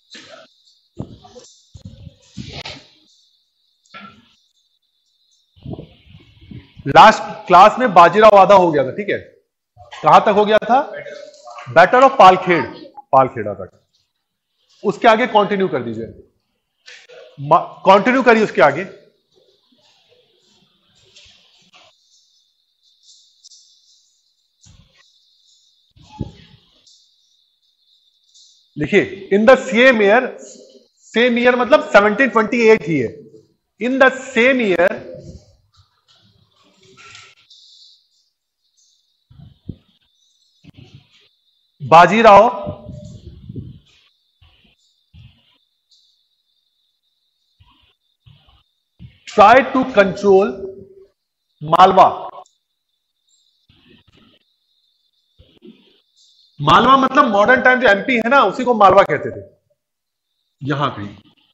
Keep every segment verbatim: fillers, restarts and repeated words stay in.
Last class में बाजीराव वादा हो गया था, ठीक है। कहां तक हो गया था? बैटल ऑफ पालखेड़, पालखेड़ा तक। उसके आगे कंटिन्यू कर दीजिए, कंटिन्यू करिए उसके आगे। लिखिए, in the same year, same year मतलब सेवनटीन ट्वेंटी एट ही है। In the same year Bajirao try to control Malwa. Malwa मतलब मॉडर्न टाइम जो एमपी है ना, उसी को मालवा कहते थे। यहां पे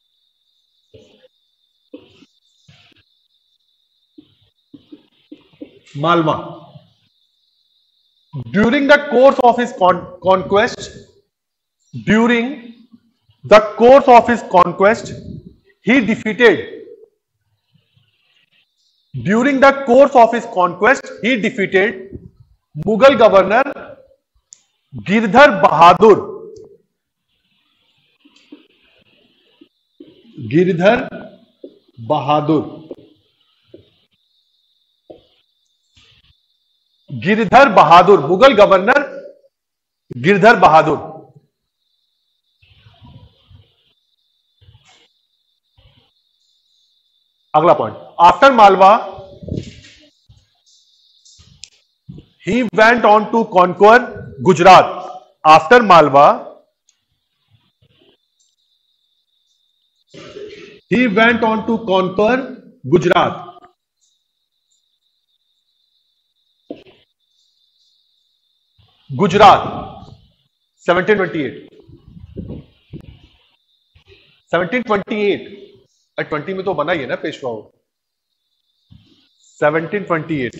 Malwa. During the course of his conquest, during the course of his conquest he defeated, during the course of his conquest he defeated Mughal governor Girdhar Bahadur, Girdhar Bahadur, Girdhar Bahadur, Mughal governor Girdhar Bahadur. अगला point, after Malwa he went on to conquer Gujarat. After Malwa, he went on to conquer Gujarat. Gujarat, seventeen twenty-eight. seventeen twenty-eight. Twenty में तो बना ही है ना Peshwa. Seventeen twenty eight.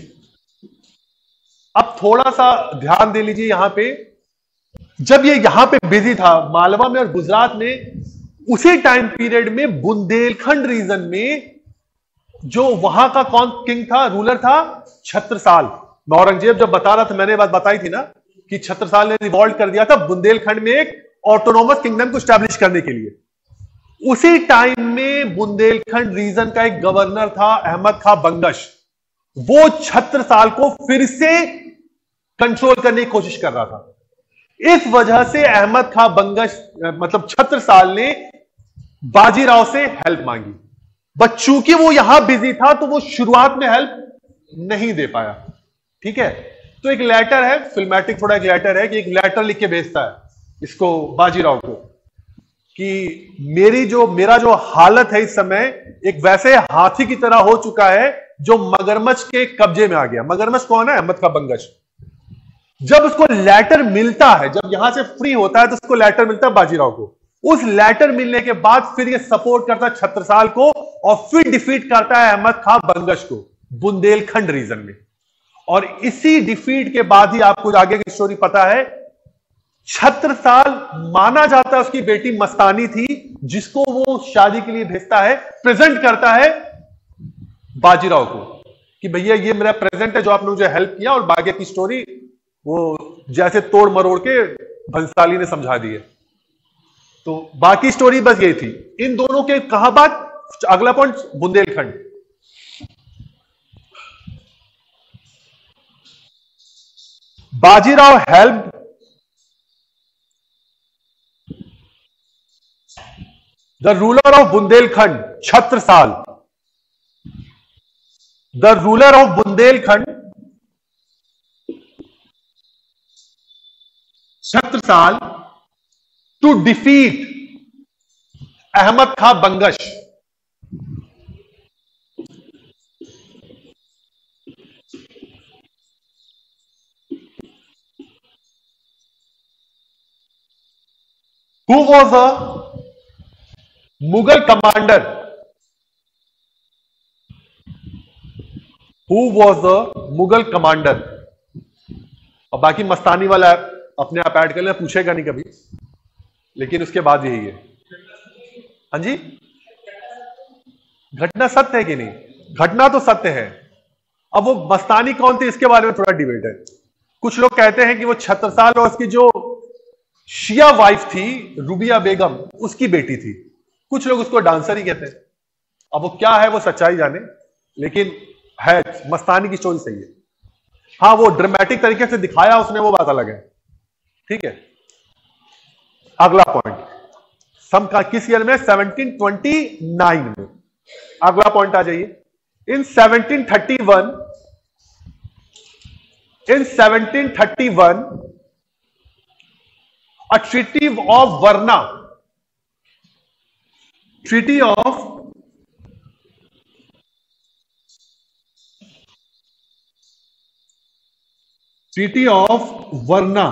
अब थोड़ा सा ध्यान दे लीजिए यहां पे, जब ये यहां पे बिजी था मालवा में और गुजरात में, उसी टाइम पीरियड में बुंदेलखंड रीजन में जो वहां का कौन किंग था, रूलर था? छत्रसाल। औरंगजेब जब बता रहा था, मैंने बात बताई थी ना कि छत्रसाल ने रिवॉल्ट कर दिया था बुंदेलखंड में एक ऑटोनोमस किंगडम को स्टैब्लिश करने के लिए। उसी टाइम में बुंदेलखंड रीजन का एक गवर्नर था अहमद खां बंगश, वो छत्रसाल को फिर से कंट्रोल करने की कोशिश कर रहा था। इस वजह से अहमद खां बंगश मतलब छत्रसाल ने बाजीराव से हेल्प मांगी, बट चूंकि वो यहां बिजी था तो वो शुरुआत में हेल्प नहीं दे पाया। ठीक है, तो एक लेटर है, फिल्मेटिक थोड़ा एक लेटर है कि एक लेटर लिख के भेजता है इसको बाजीराव को कि मेरी जो मेरा जो हालत है इस समय एक वैसे हाथी की तरह हो चुका है जो मगरमच्छ के कब्जे में आ गया। मगरमच्छ कौन है? अहमद खां बंगश। जब उसको लेटर मिलता है, जब यहां से फ्री होता है तो उसको लेटर मिलता है बाजीराव को। उस लेटर मिलने के बाद फिर ये सपोर्ट करता है छत्रसाल को और फिर डिफीट करता है अहमद खां बंगश को बुंदेलखंड रीजन में। और इसी डिफीट के बाद ही आपको आगे की स्टोरी पता है, छत्रसाल माना जाता है उसकी बेटी मस्तानी थी जिसको वो शादी के लिए भेजता है, प्रेजेंट करता है बाजीराव को कि भैया ये मेरा प्रेजेंट है जो आपने मुझे हेल्प किया, और बाकी की स्टोरी वो जैसे तोड़ मरोड़ के भंसाली ने समझा दी है। तो बाकी स्टोरी बस यही थी। इन दोनों के कहां बात, अगला point Bundelkhand. Bajirao help the ruler of Bundelkhand Chhatrasal, the ruler of Bundelkhand Chhatrasal to defeat Ahmad Khan Bangash. Who was a Mughal commander? Who was a Mughal commander? और बाकी मस्तानी वाला अपने आप ऐड कर लेना, पूछेगा नहीं कभी, लेकिन उसके बाद यही है। हाँ जी, घटना सत्य है कि नहीं? घटना तो सत्य है। अब वो मस्तानी कौन थी इसके बारे में थोड़ा डिबेट है। कुछ लोग कहते हैं कि वो छत्रसाल और उसकी जो शिया वाइफ थी रुबिया बेगम उसकी बेटी थी। कुछ लोग उसको डांसर ही कहते हैं। अब वो क्या है वो सच्चाई जाने, लेकिन है मस्तानी की स्टोरी सही है। हाँ, वो ड्रामेटिक तरीके से दिखाया उसने, वो बात अलग है। ठीक है, अगला पॉइंट सम का किस ईयर में? सेवनटीन ट्वेंटी नाइन में। अगला पॉइंट आ जाइए। In seventeen thirty one in seventeen thirty one a treaty of Varna treaty of treaty of Varna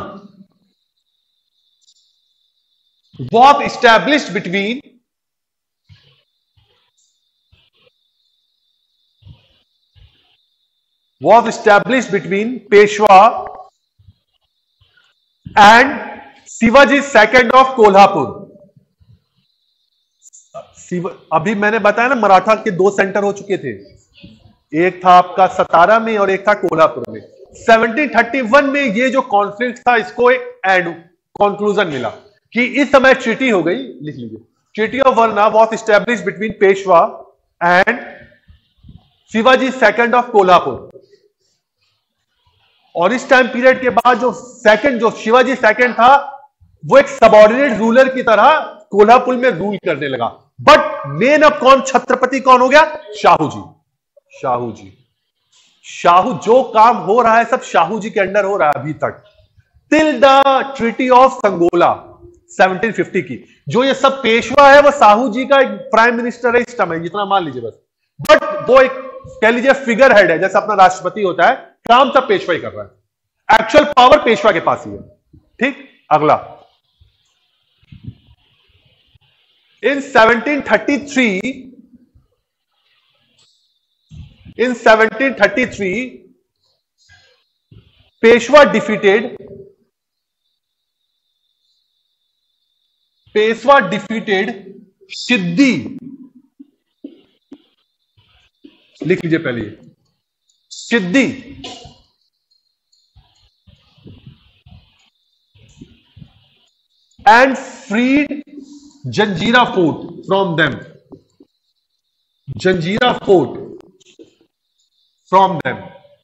was established between was established between Peshwa and Shivaji second of Kolhapur. अभी मैंने बताया ना, मराठा के दो सेंटर हो चुके थे, एक था आपका सतारा में और एक था कोल्हापुर में। सेवनटीन थर्टी वन में ये जो कॉन्फ्लिक्ट था इसको एक एंड कंक्लूजन मिला कि इस समय ट्रीटी हो गई। लिख लीजिए, treaty of Warna was establish between Peshwa and Shivaji second of Kolhapur. और इस टाइम पीरियड के बाद जो सेकंड जो शिवाजी सेकंड था वो एक सबऑर्डिनेट रूलर की तरह कोल्हापुर में रूल करने लगा। बट मेन अब कौन छत्रपति कौन हो गया? शाहू जी। शाहू जी शाहू जो काम हो रहा है सब शाहू जी के अंडर हो रहा है अभी तक, till the treaty of Sangola seventeen fifty की। जो ये सब पेशवा है वो शाहू जी का एक प्राइम मिनिस्टर है इस टाइम, जितना मान लीजिए बस। बट वो एक कह लीजिए फिगर हेड है, जैसे अपना राष्ट्रपति होता है, काम सब पेशवा ही कर रहा है। एक्चुअल पावर पेशवा के पास ही है। ठीक, अगला in seventeen thirty three in seventeen thirty three Peshwa defeated Peshwa defeated Siddi. लिख लीजिए पहले, Siddi and freed Janjira fort from them Janjira fort from them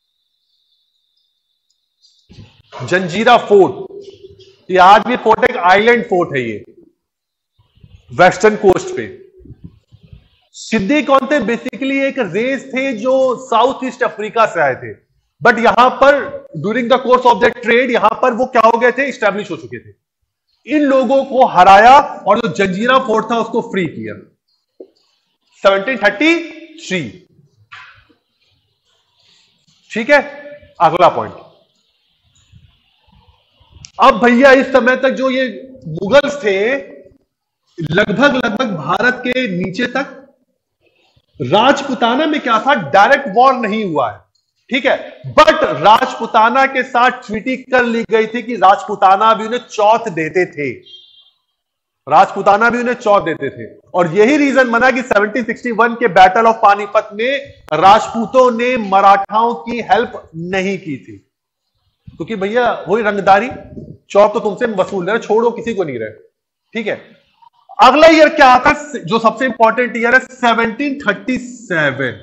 Janjira fort. ये आज भी फोर्ट एक आइलैंड फोर्ट है, ये वेस्टर्न कोस्ट पे। सिद्धि कौन थे? बेसिकली एक रेस थे जो साउथ ईस्ट अफ्रीका से आए थे, बट यहां पर during the course of the trade यहां पर वो क्या हो गए थे? इस्टेब्लिश हो चुके थे। इन लोगों को हराया और जो जंजीरा फोर्ट था उसको फ्री किया सेवनटीन थर्टी थ्री। ठीक है, अगला पॉइंट। अब भैया इस समय तक जो ये मुगल्स थे लगभग लगभग भारत के नीचे तक, राजपुताना में क्या था? डायरेक्ट वॉर नहीं हुआ है, ठीक है, बट राजपुताना के साथ ट्रीटी कर ली गई थी कि राजपुताना भी उन्हें चौथ देते थे राजपुताना भी उन्हें चौथ देते थे। और यही रीजन बना कि सेवनटीन सिक्सटी वन के बैटल ऑफ पानीपत में राजपूतों ने मराठाओं की हेल्प नहीं की थी, क्योंकि भैया वही रंगदारी, चौथ तो तुमसे वसूल रहे, छोड़ो किसी को नहीं रहे। ठीक है, अगला ईयर क्या आता है जो सबसे इंपॉर्टेंट ईयर है? Seventeen thirty seven.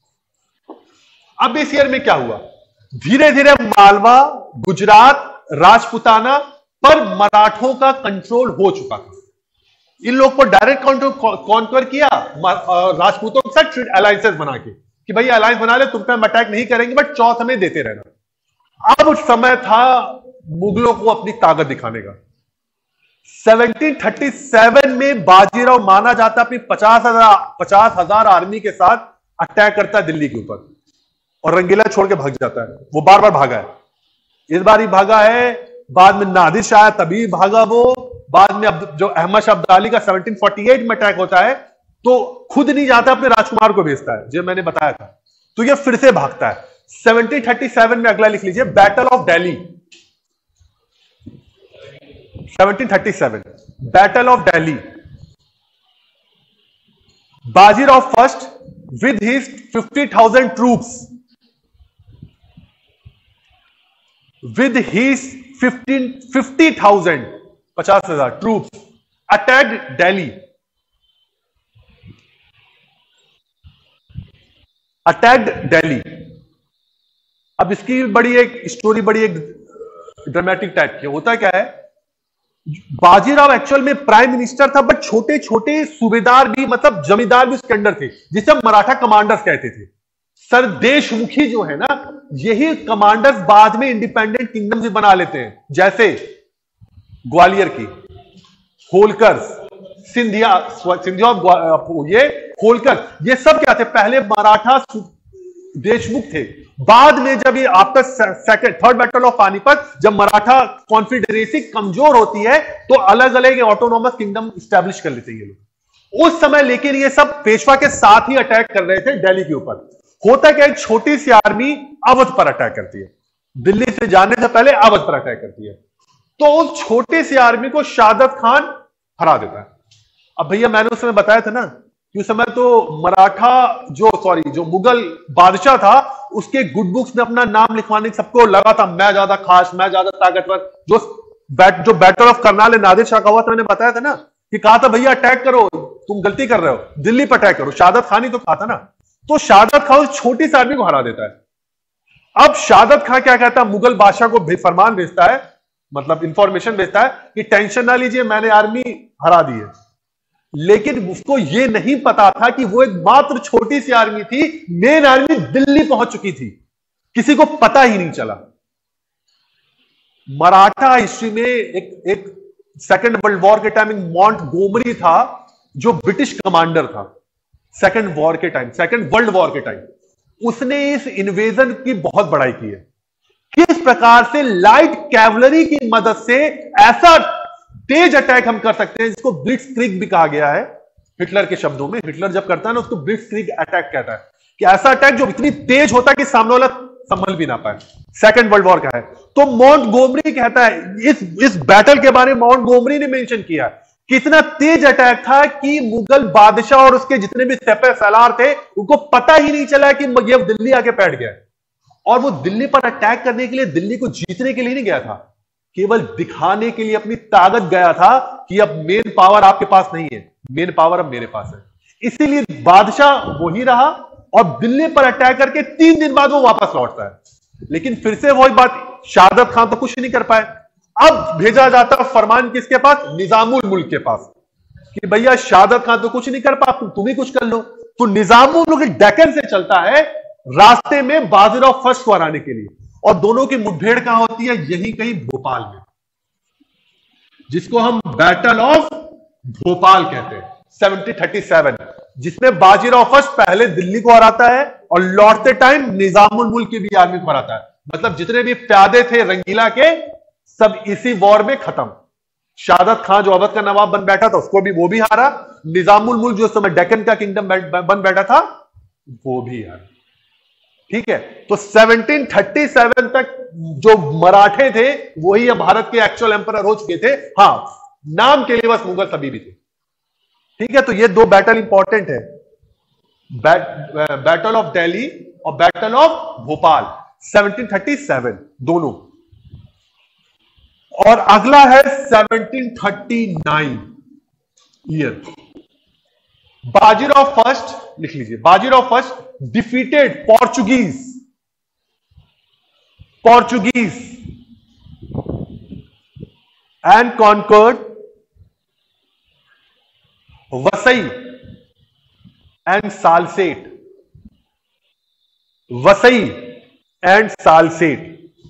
अब इस ईयर में क्या हुआ? धीरे धीरे मालवा, गुजरात, राजपुताना पर मराठों का कंट्रोल हो चुका था। इन लोग को डायरेक्ट कॉन्क्वर किया राजपूतों के साथ अलायंसेस बना के कि भाई अलायंस बना ले, तुम पे हम अटैक नहीं करेंगे बट चौथ हमें देते रहना। अब समय था मुगलों को अपनी ताकत दिखाने का। सेवनटीन थर्टी सेवन में बाजीराव माना जाता अपनी पचास हजार पचास हजार आर्मी के साथ अटैक करता है दिल्ली के ऊपर और रंगीला छोड़ के भाग जाता है। वो बार बार भागा है, इस बार ही भागा है, बाद में नादिर शाह तभी भागा वो, बाद में अब जो अहमद शाह अब्दाली का सेवनटीन फोर्टी एट में अटैक होता है तो खुद नहीं जाता, अपने राजकुमार को भेजता है, जो मैंने बताया था, तो ये फिर से भागता है। सेवनटीन थर्टी सेवन में अगला लिख लीजिए, battle of Delhi. Seventeen thirty seven battle of Delhi. Bajirao first with his fifty thousand troops with his fifteen fifty thousand पचास हजार troops attacked Delhi attacked Delhi अब इसकी बड़ी एक स्टोरी बड़ी एक ड्रामेटिक टाइप की होता क्या है, बाजीराव एक्चुअल में प्राइम मिनिस्टर था, बट छोटे छोटे सूबेदार भी मतलब जमींदार भी उसके अंडर थे, जिसे हम मराठा कमांडर्स कहते थे। सर देशमुखी जो है ना, यही कमांडर्स बाद में इंडिपेंडेंट किंगडम भी बना लेते हैं, जैसे ग्वालियर की होलकर, सिंधिया सिंधिया ये होलकर, ये सब क्या थे, पहले मराठा देशमुख थे। बाद में जब ये आपका second third battle of Panipat, जब मराठा कॉन्फेडरेसी कमजोर होती है तो अलग अलग ऑटोनॉमस किंगडम स्टैब्लिश कर लेते हैं ये लोग उस समय। लेकिन ये सब पेशवा के साथ ही अटैक कर रहे थे दिल्ली के ऊपर। होता क्या, एक छोटी सी आर्मी अवध पर अटैक करती है, दिल्ली से जाने से पहले अवध पर अटैक करती है, तो उस छोटी सी आर्मी को शादत खान हरा देता है। अब भैया मैंने उस समय बताया था ना कि उस समय तो मराठा जो सॉरी जो मुगल बादशाह था, उसके गुड बुक्स में अपना नाम लिखवाने सबको लगा था, मैं ज्यादा खास, मैं ज्यादा ताकतवर। जो बैट जो बैटल ऑफ करनाल नादिर शाह का हुआ था, मैंने बताया था ना कि कहा था भैया अटैक करो, तुम गलती कर रहे हो, दिल्ली पर अटैक करो, शादत खान ही तो कहा था ना। तो शादत खान उस छोटी सी आर्मी को हरा देता है। अब शादत खान क्या कहता है, मुगल बादशाह को फरमान भेजता है, मतलब इंफॉर्मेशन भेजता है कि टेंशन ना लीजिए, मैंने आर्मी हरा दी है। लेकिन उसको यह नहीं पता था कि वो एक मात्र छोटी सी आर्मी थी, मेन आर्मी दिल्ली पहुंच चुकी थी, किसी को पता ही नहीं चला। मराठा हिस्ट्री में एक एक सेकेंड वर्ल्ड वॉर के टाइम मॉन्टगोमरी था, जो ब्रिटिश कमांडर था सेकेंड वॉर के टाइम, सेकेंड वर्ल्ड वॉर के टाइम। उसने इस इन्वेजन की बहुत बड़ाई की है, किस प्रकार से लाइट कैवलरी की मदद से ऐसा तेज अटैक हम कर सकते हैं, जिसको ब्लिट्जक्रीग भी कहा गया है हिटलर के शब्दों में। हिटलर जब करता है ना, उसको ब्लिट्जक्रीग अटैक कहता है, कि ऐसा अटैक जो इतनी तेज होता है कि सामने वाला संभल भी ना पाए। सेकंड वर्ल्ड वॉर का है। तो मॉन्टगोमरी कहता है, इस इस बैटल के बारे में मॉन्टगोमरी ने मेंशन किया कितना तेज अटैक था कि मुगल बादशाह और उसके जितने भी सेपे सलार थे, उनको पता ही नहीं चला कि ये दिल्ली आके बैठ गया। और वो दिल्ली पर अटैक करने के लिए, दिल्ली को जीतने के लिए नहीं गया था, केवल दिखाने के लिए अपनी ताकत गया था कि अब मेन पावर आपके पास नहीं है, मेन पावर अब मेरे पास है। इसीलिए बादशाह वही रहा और दिल्ली पर अटैक करके तीन दिन बाद वो वापस लौटता है। लेकिन फिर से वही बात, शादत खान तो कुछ नहीं कर पाए। अब भेजा जाता फरमान किसके पास, निजामुल मुल्क के पास, कि भैया शादत खान तो कुछ नहीं कर पा, तुम तुम ही कुछ कर लो। तो निजामुल मुल्क डेक्कन से चलता है रास्ते में बाजीराव फर्स्ट को हराने के लिए, और दोनों की मुठभेड़ कहां होती है, यही कहीं भोपाल में, जिसको हम बैटल ऑफ भोपाल कहते हैं सेवनटीन थर्टी सेवन, जिसमें बाजीराव फर्स्ट पहले दिल्ली को हराता है और लौटते टाइम निजामुल मुल्क की भी आर्मी को हराता है। मतलब जितने भी प्यादे थे रंगीला के, सब इसी वॉर में खत्म। शादत खान जो अवध का नवाब बन बैठा था, उसको भी वो भी हारा। निजामुल मुल्क जो समय डेक्कन का किंगडम बन बैठा था, वो भी हारा। ठीक है, तो सेवनटीन थर्टी सेवन तक जो मराठे थे वही भारत के एक्चुअल एम्परर हो चुके थे। हां, नाम के लिए बस मुगल तभी भी थे। ठीक है, तो ये दो बैटल इंपॉर्टेंट है, बैट, बैटल ऑफ दिल्ली और battle of Bhopal seventeen thirty seven दोनों। और अगला है seventeen thirty nine year. Bajirao first लिख लीजिए, Bajirao first defeated Portuguese Portuguese and conquered Vasai and Salsette, Vasai and Salsette.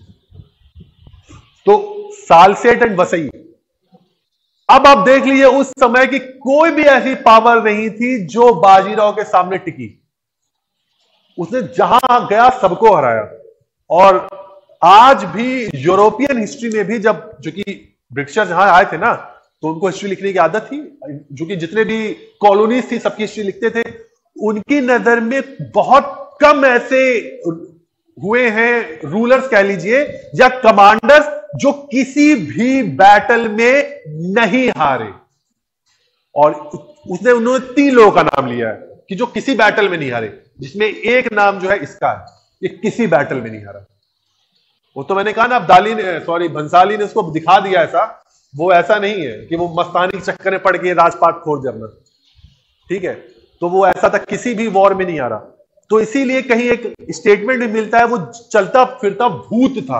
तो सालसेट एंड वसई, अब आप देख लीजिए उस समय की कोई भी ऐसी पावर नहीं थी जो बाजीराव के सामने टिकी। उसने जहां गया सबको हराया। और आज भी यूरोपियन हिस्ट्री में भी, जब जो कि ब्रिटिशर्स जहां आए थे ना, तो उनको हिस्ट्री लिखने की आदत थी, जो कि जितने भी कॉलोनीज थी सबकी हिस्ट्री लिखते थे। उनकी नजर में बहुत कम ऐसे हुए हैं रूलर्स कह लीजिए या कमांडर्स जो किसी भी बैटल में नहीं हारे। और उसने उन्होंने तीन लोगों का नाम लिया है कि जो किसी बैटल में नहीं हारे, जिसमें एक नाम जो है इसका है, ये किसी बैटल में नहीं हारा। वो तो मैंने कहा ना, अब्दाली ने, सॉरी भंसाली ने उसको दिखा दिया ऐसा, वो ऐसा नहीं है कि वो मस्तानी के चक्कर में पड़ के राजपाट खोल दे अपना, ठीक है। तो वो ऐसा था, किसी भी वॉर में नहीं आ रहा। तो इसीलिए कहीं एक स्टेटमेंट भी मिलता है, वो चलता फिरता भूत था।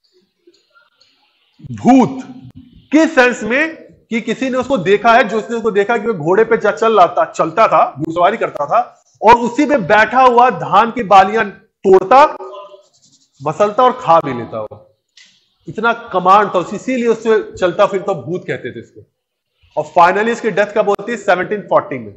भूत किस सेंस में कि किसी ने उसको देखा है, जो उसने उसको देखा कि वो घोड़े पे चल रहा था, चलता था, घुड़सवारी करता था, और उसी पे बैठा हुआ धान की बालियां तोड़ता, मसलता और खा भी लेता हुआ। इतना कमांड था, इसीलिए उससे चलता फिरता भूत कहते थे इसको। और फाइनली इसकी डेथ कब होती है? सेवनटीन फोर्टी में।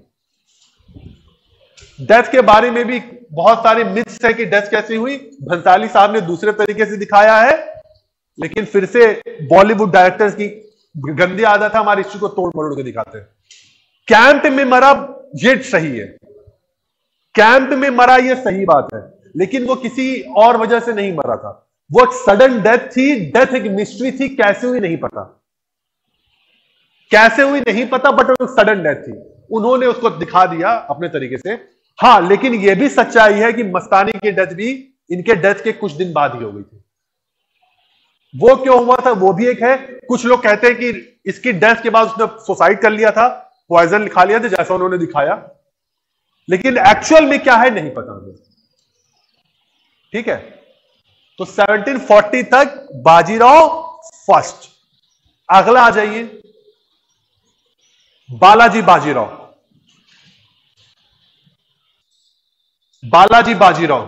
डेथ के बारे में भी बहुत सारे मिथ्स है कि डेथ कैसी हुई। भंसाली साहब ने दूसरे तरीके से दिखाया है, लेकिन फिर से बॉलीवुड डायरेक्टर्स की गंदी आदत है, हमारी हिस्ट्री को तोड़ मरोड़ के दिखाते हैं। कैंप में मरा, ये सही है, कैंप में मरा, ये सही बात है, लेकिन वो किसी और वजह से नहीं मरा था। वो एक सडन डेथ थी। डेथ एक मिस्ट्री थी, कैसे हुई नहीं पता, कैसे हुई नहीं पता, बट वो सडन डेथ थी। उन्होंने उसको दिखा दिया अपने तरीके से। हाँ, लेकिन यह भी सच्चाई है कि मस्तानी की डेथ भी इनके डेथ के कुछ दिन बाद ही हो गई थी। वो क्यों हुआ था वो भी एक है। कुछ लोग कहते हैं कि इसकी डेथ के बाद उसने सुसाइड कर लिया था, पॉइजन खा लिया था, जैसा उन्होंने दिखाया, लेकिन एक्चुअल में क्या है नहीं पता हमें, ठीक है। तो सेवनटीन फोर्टी तक बाजीराव फर्स्ट। अगला आ जाइए, Balaji Bajirao. Balaji Bajirao,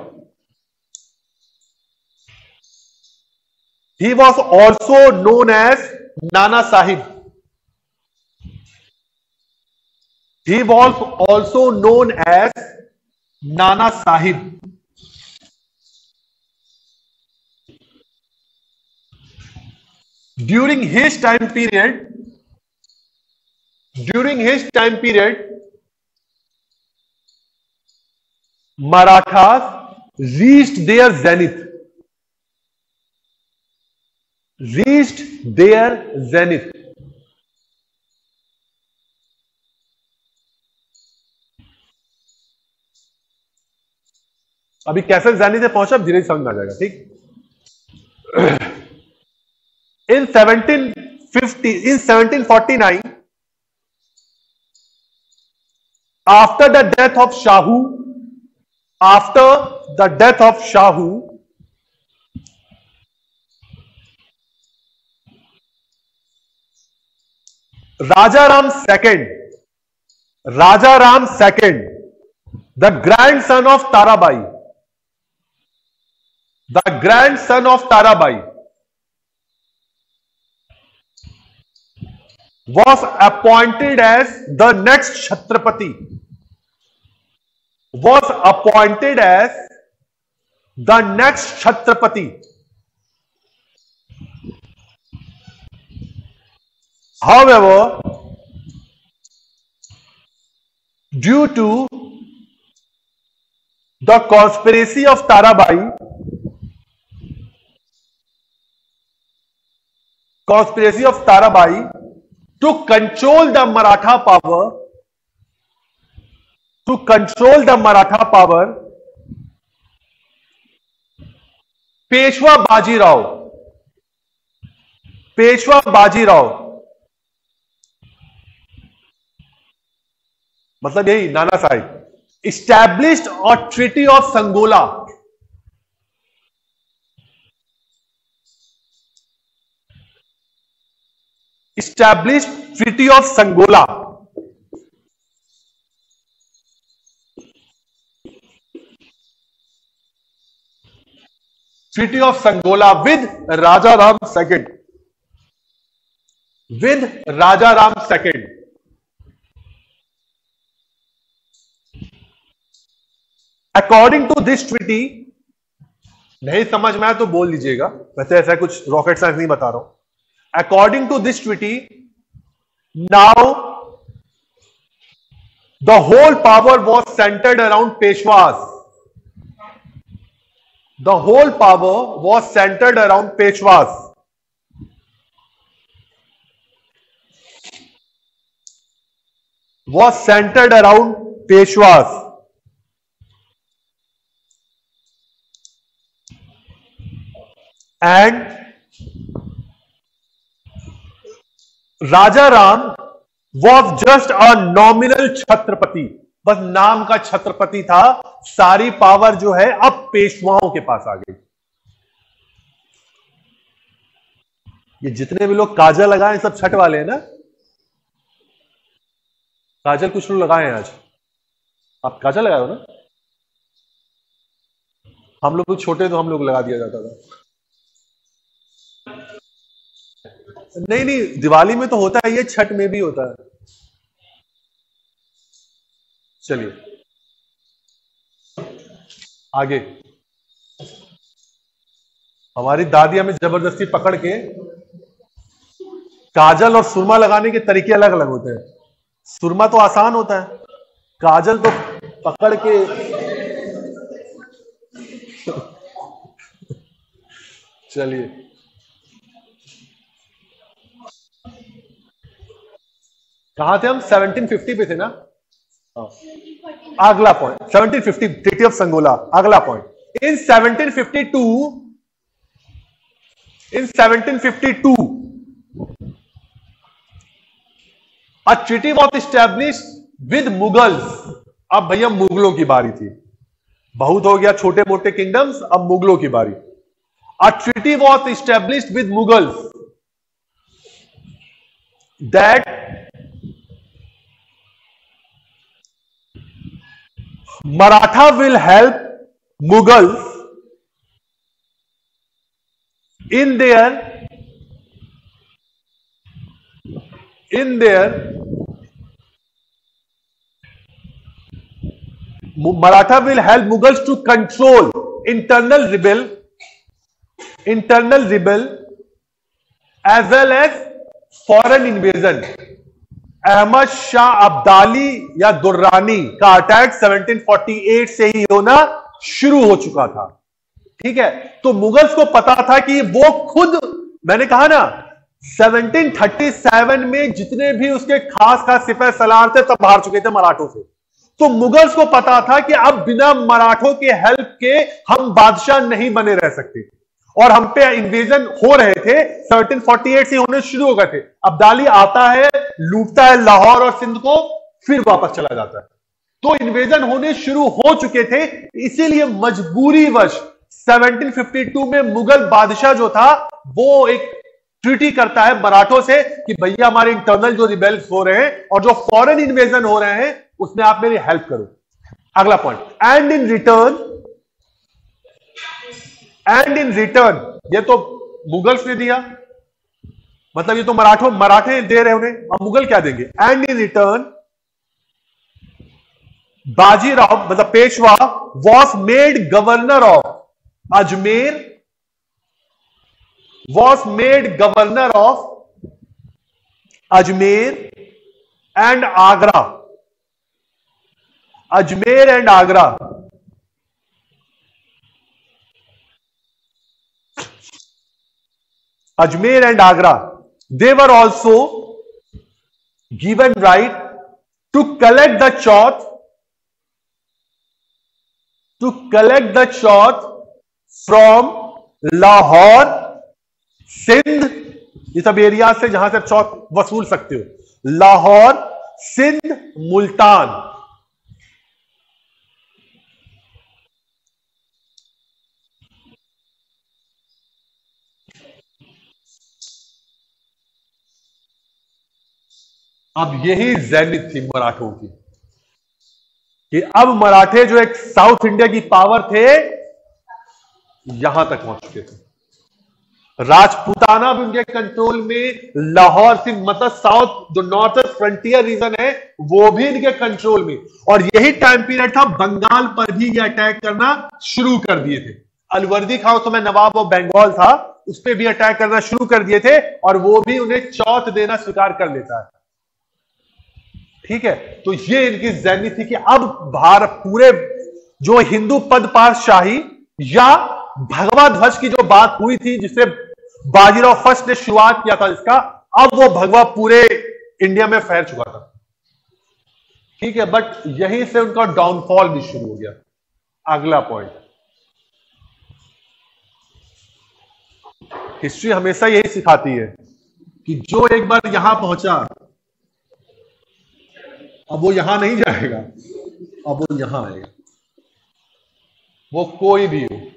he was also known as Nana Sahib. He was also known as Nana Sahib. During his time period, during his time period, Marathas reached their zenith. Reached their zenith. अभी कैसे zenith से पहुंचा, धीरे समझ में आ जाएगा, ठीक। In seventeen fifty, in seventeen forty-nine, after the death of Shahu, after the death of Shahu, Rajaram second, Rajaram second, the grandson of Tarabai, the grandson of Tarabai, was appointed as the next Chhatrapati, was appointed as the next Chhatrapati. However, due to the conspiracy of Tarabai, conspiracy of Tarabai to control the Maratha power, to control the Maratha power, Peshwa Bajirao, Peshwa Bajirao, मतलब यही Nana Sahib, established a treaty of Sangola, established treaty of Sangola, treaty of Sangola with Rajaram second, with Rajaram second. According to this treaty, नहीं समझ में आया तो बोल लीजिएगा, वैसे ऐसा कुछ रॉकेट साइंस नहीं बता रहा हूं। According to this treaty, now the whole power was centered around Peshwas. The whole power was centered around Peshwas. was centered around Peshwas. And Raja Ram was just a nominal Chhatrapati, बस नाम का छत्रपति था, सारी power जो है अब पेशवाओं के पास आ गई। ये जितने भी लोग काजल लगाए सब छठ वाले हैं ना? काजल कुछ लोग लगाए हैं आज? आप काजल लगाए हो ना? हम लोग कुछ छोटे तो हम लोग लगा दिया जाता था। नहीं नहीं, दिवाली में तो होता है ये, छठ में भी होता है। चलिए आगे। हमारी दादी हमें जबरदस्ती पकड़ के, काजल और सुरमा लगाने के तरीके अलग अलग होते हैं। सुरमा तो आसान होता है, काजल तो पकड़ के चलिए कहां थे हम? सेवनटीन फिफ्टी पे थे ना? हाँ, अगला point seventeen fifty, treaty of Sangola. अगला point, in seventeen fifty two in seventeen fifty two a treaty was established with Mughals. अब भैया मुगलों की बारी थी, बहुत हो गया छोटे मोटे किंगडम्स, अब मुगलों की बारी। A treaty was established with Mughals that Maratha will help Mughals in their in their Maratha will help Mughals to control internal rebel internal rebel as well as foreign invasion। Ahmad Shah Abdali या दुर्रानी का अटैक सेवनटीन फोर्टी एट से ही होना शुरू हो चुका था। ठीक है, तो मुगल्स को पता था कि वो खुद, मैंने कहा ना सेवनटीन थर्टी सेवन में जितने भी उसके खास खास सिपाही सलार थे सब हार चुके थे मराठों से। तो मुगल्स को पता था कि अब बिना मराठों के हेल्प के हम बादशाह नहीं बने रह सकते, और हम पे इन्वेजन हो रहे थे, सेवनटीन फोर्टी एट से होने शुरू हो गए थे। अब्दाली आता है, लूटता है लाहौर और सिंध को, फिर वापस चला जाता है। तो इन्वेजन होने शुरू हो चुके थे, इसीलिए मजबूरीवश सेवनटीन फिफ्टी टू में मुगल बादशाह जो था वो एक ट्रीटी करता है मराठों से कि भैया हमारे इंटरनल जो रिबेल्स हो रहे हैं और जो फॉरेन इन्वेजन हो रहे हैं उसमें आप मेरी हेल्प करो। अगला point, and in return and in return ये तो मुगल्स ने दिया, मतलब ये तो मराठों मराठे दे रहे उन्हें, अब मुगल क्या देंगे? एंड इन रिटर्न बाजीराव मतलब Peshwa was made governor of Ajmer was made governor of Ajmer and Agra Ajmer and Agra Ajmer and Agra, they were also given right to collect the chauth, to collect the chauth from Lahore, Sindh, ये सब area से जहां से चौथ वसूल सकते हो, लाहौर, सिंध, मुल्तान। अब यही ज़ैनित थी मराठों की कि अब मराठे जो एक साउथ इंडिया की पावर थे यहां तक पहुंच चुके थे। राजपूताना भी उनके कंट्रोल में, लाहौर से मतलब साउथ जो नॉर्थ फ्रंटियर रीजन है वो भी इनके कंट्रोल में। और यही टाइम पीरियड था बंगाल पर भी ये अटैक करना शुरू कर दिए थे। अलवर्दी खान तो मैं नवाब ऑफ बंगाल था, उस पर भी अटैक करना शुरू कर दिए थे और वो भी उन्हें चौथ देना स्वीकार कर लेता है। ठीक है, तो ये इनकी ज़ैनी थी कि अब भारत पूरे जो हिंदू पद पातशाही या भगवा ध्वज की जो बात हुई थी जिससे बाजीराव फर्स्ट ने शुरुआत किया था इसका, अब वो भगवा पूरे इंडिया में फैल चुका था। ठीक है, बट यहीं से उनका डाउनफॉल भी शुरू हो गया। अगला पॉइंट, हिस्ट्री हमेशा यही सिखाती है कि जो एक बार यहां पहुंचा अब वो यहां नहीं जाएगा, अब वो यहां आएगा, वो कोई भी हो,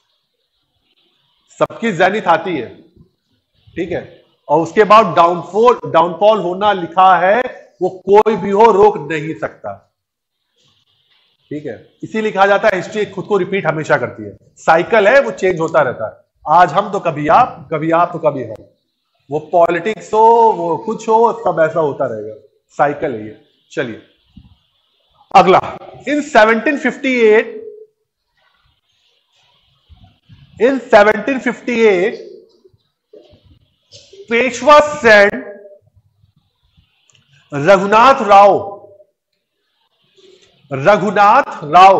सबकी ज़ैनिथ आती है, ठीक है, और उसके बाद डाउनफॉल डाउनफॉल होना लिखा है, वो कोई भी हो रोक नहीं सकता, ठीक है। इसीलिए कहा जाता है हिस्ट्री खुद को रिपीट हमेशा करती है, साइकिल है, वो चेंज होता रहता है, आज हम तो कभी आप, कभी आप तो कभी हम, वो पॉलिटिक्स हो, वो कुछ हो, सब ऐसा होता रहेगा, साइकिल है ये। चलिए अगला, in seventeen fifty eight in seventeen fifty eight Peshwa send Raghunath Rao Raghunath Rao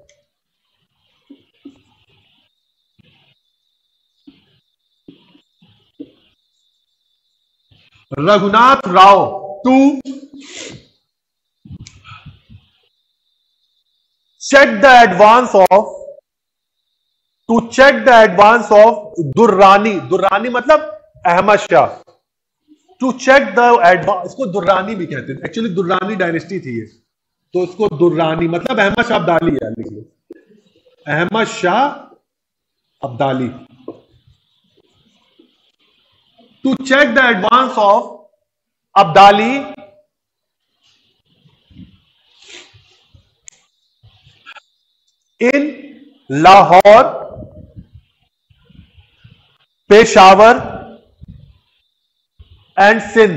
Raghunath Rao to check the advance of to check the advance of Durrani, Durrani मतलब Ahmad Shah, to check the advance, इसको दुर्रानी भी कहते हैं, एक्चुअली दुर्रानी डायनेस्टी थी ये, तो इसको दुर्रानी मतलब अहमद शाह अब्दाली है, लिख लो Ahmad Shah Abdali, to check the advance of Abdali in Lahore, Peshawar and Sindh,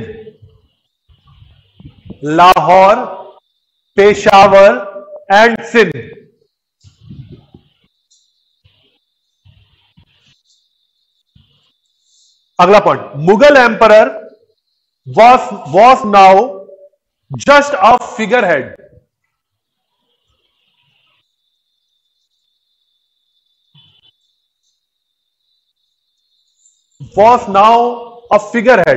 Lahore, Peshawar and Sindh. अगला point, Mughal emperor was was now just a figurehead, was now a figurehead,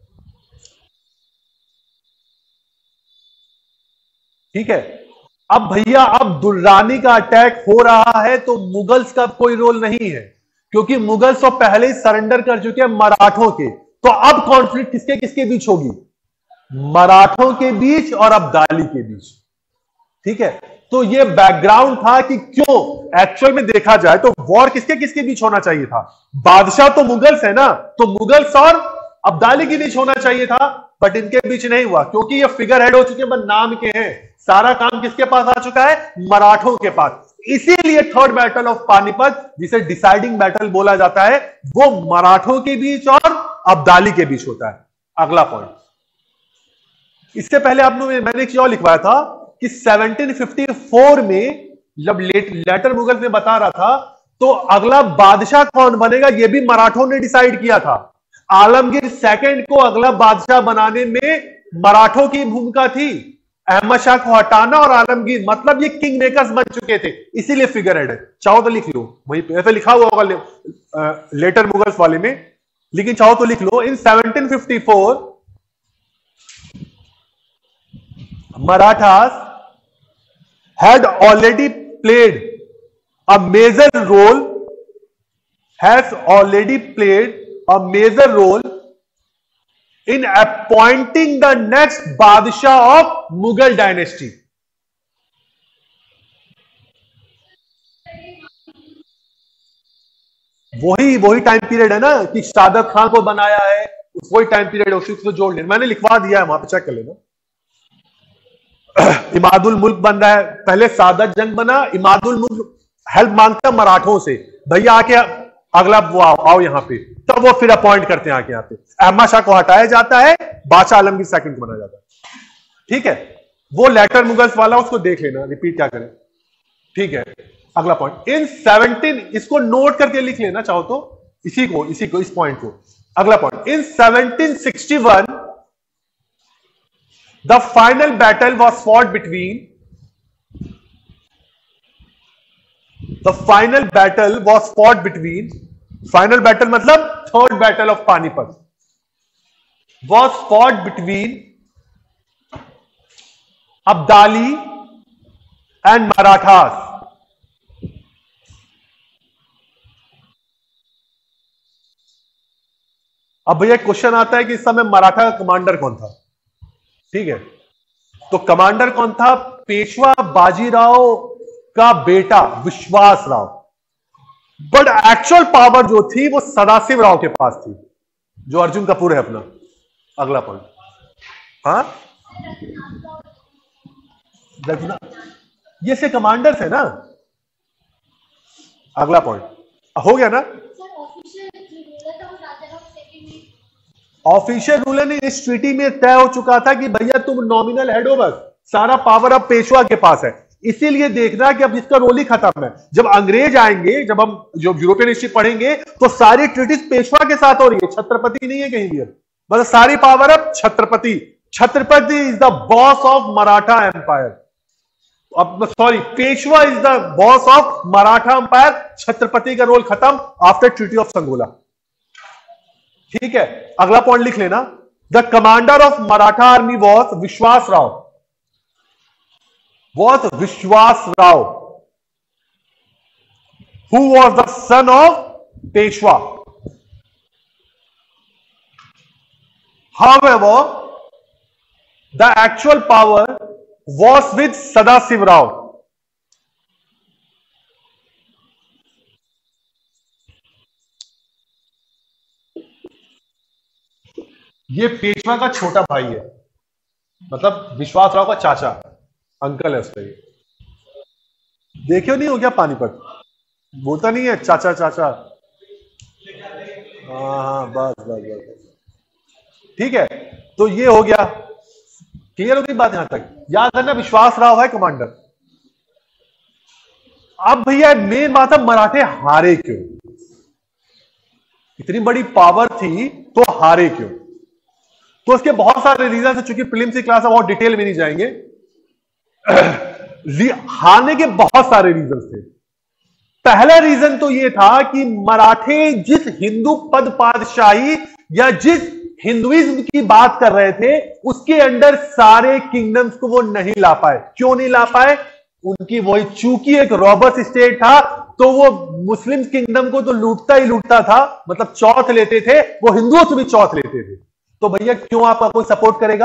ठीक है। अब भैया अब दुर्रानी का अटैक हो रहा है तो मुगल्स का कोई रोल नहीं है, क्योंकि मुगल्स तो पहले ही सरेंडर कर चुके हैं मराठों के, तो अब कॉन्फ्लिक्ट किसके किसके बीच होगी, मराठों के बीच और अब्दाली के बीच, ठीक है। तो ये बैकग्राउंड था कि क्यों एक्चुअल में देखा जाए तो वॉर किसके किसके बीच होना चाहिए था, बादशाह तो मुगल्स है ना, तो मुगल्स और अब्दाली के बीच होना चाहिए था, बट इनके बीच नहीं हुआ, क्योंकि ये फिगर हेड हो चुके हैं, बस नाम के हैं, सारा काम किसके पास आ चुका है, मराठों के पास। इसीलिए थर्ड बैटल ऑफ पानीपत, जिसे डिसाइडिंग बैटल बोला जाता है, वो मराठों के बीच और अब्दाली के बीच होता है। अगला पॉइंट, इससे पहले आपने मैंने एक और लिखवाया था कि सेवनटीन फिफ्टी फोर में जब लेटर मुगल में बता रहा था, तो अगला बादशाह कौन बनेगा ये भी मराठों ने डिसाइड किया था। आलमगीर सेकंड को अगला बादशाह बनाने में मराठों की भूमिका थी, अहमद शाह को हटाना और आलमगीर, मतलब ये किंग मेकर्स बन चुके थे, इसीलिए फिगर हेड है। चाहो तो लिख लो, वही ऐसे लिखा हुआ होगा ले, लेटर मुगल्स वाले में, लेकिन चाहो तो लिख लो, in seventeen fifty four Marathas had already played a major role has already played a major role in appointing the next Badshah of Mughal dynasty. वही वही टाइम पीरियड है ना कि सादत खान को बनाया है, वही टाइम पीरियड उसको जोड़ लेना, मैंने लिखवा दिया है, वहां पे चेक कर लेना। इमादुल मुल्क बन रहा है, पहले सादत जंग बना, इमादुल मुल्क हेल्प मांगता मराठों से, भैया आके अगला वो आओ, आओ यहाँ पे, तब तो वो फिर अपॉइंट करते हैं आके यहाँ पे, अहमद शाह को हटाया जाता है, बादशाह आलमगीर सेकंड को बनाया जाता है, ठीक है। वो लेटर मुगल्स वाला उसको देख लेना, रिपीट क्या करें, ठीक है। अगला पॉइंट, इन सेवनटीन, इसको नोट करके लिख लेना चाहो तो, इसी को इसी को इस पॉइंट को। अगला point, in seventeen sixty one the final battle was fought between the final battle was fought between final battle मतलब third battle of Panipat was fought between Abdali and Marathas. अब भैया क्वेश्चन आता है कि इस समय मराठा का कमांडर कौन था? ठीक है, तो कमांडर कौन था? पेशवा बाजीराव का बेटा विश्वास राव। बट एक्चुअल पावर जो थी वो सदाशिव राव के पास थी, जो अर्जुन कपूर है अपना। अगला पॉइंट, हाँ रघुना, ये से कमांडर्स है ना। अगला पॉइंट हो गया ना। ऑफिशियल रूलर ने इस ट्रीटी में तय हो चुका था कि भैया तुम नॉमिनल हेड हो, बस सारा पावर अब पेशवा के पास है। इसीलिए देखना कि अब इसका रोल ही खत्म है। जब अंग्रेज आएंगे, जब हम जो यूरोपियन हिस्ट्री पढ़ेंगे, तो सारी ट्रीटीज पेशवा के साथ हो रही है, छत्रपति नहीं है कहीं भी। मतलब सारी पावर अब Chhatrapati Chhatrapati is the boss of Maratha empire. अब sorry, Peshwa is the boss of Maratha empire. Chhatrapati का रोल खत्म आफ्टर ट्रीटी ऑफ संगोला। ठीक है, अगला पॉइंट लिख लेना। The commander of Maratha army was Vishwas Rao. was Vishwas Rao, who was the son of Peshwa. However, the actual power was with Sadasiv Rao. ये पेशवा का छोटा भाई है, मतलब विश्वास राव का चाचा, अंकल है उसका। ये देखियो नहीं हो गया पानीपत, बोलता नहीं है चाचा चाचा। हाँ हाँ बस बस बस, ठीक है। तो ये हो गया, क्लियर हो गई बात यहां तक। याद रखना विश्वास राव है कमांडर। अब भैया मेन बात है, मराठे हारे क्यों? इतनी बड़ी पावर थी तो हारे क्यों? तो उसके बहुत सारे रीजन है, चूंकि प्रीलिम्स की क्लास है बहुत डिटेल में नहीं जाएंगे। हारने के बहुत सारे रीजन थे। पहला रीजन तो यह था कि मराठे जिस हिंदू पद पातशाही या जिस हिंदुइज्म की बात कर रहे थे, उसके अंडर सारे किंगडम्स को वो नहीं ला पाए। क्यों नहीं ला पाए? उनकी वही, चूंकि एक रॉबर्स स्टेट था, तो वो मुस्लिम किंगडम को तो लूटता ही लूटता था, मतलब चौथ लेते थे, वो हिंदुओं से भी चौथ लेते थे। तो भैया क्यों आपका कोई सपोर्ट करेगा?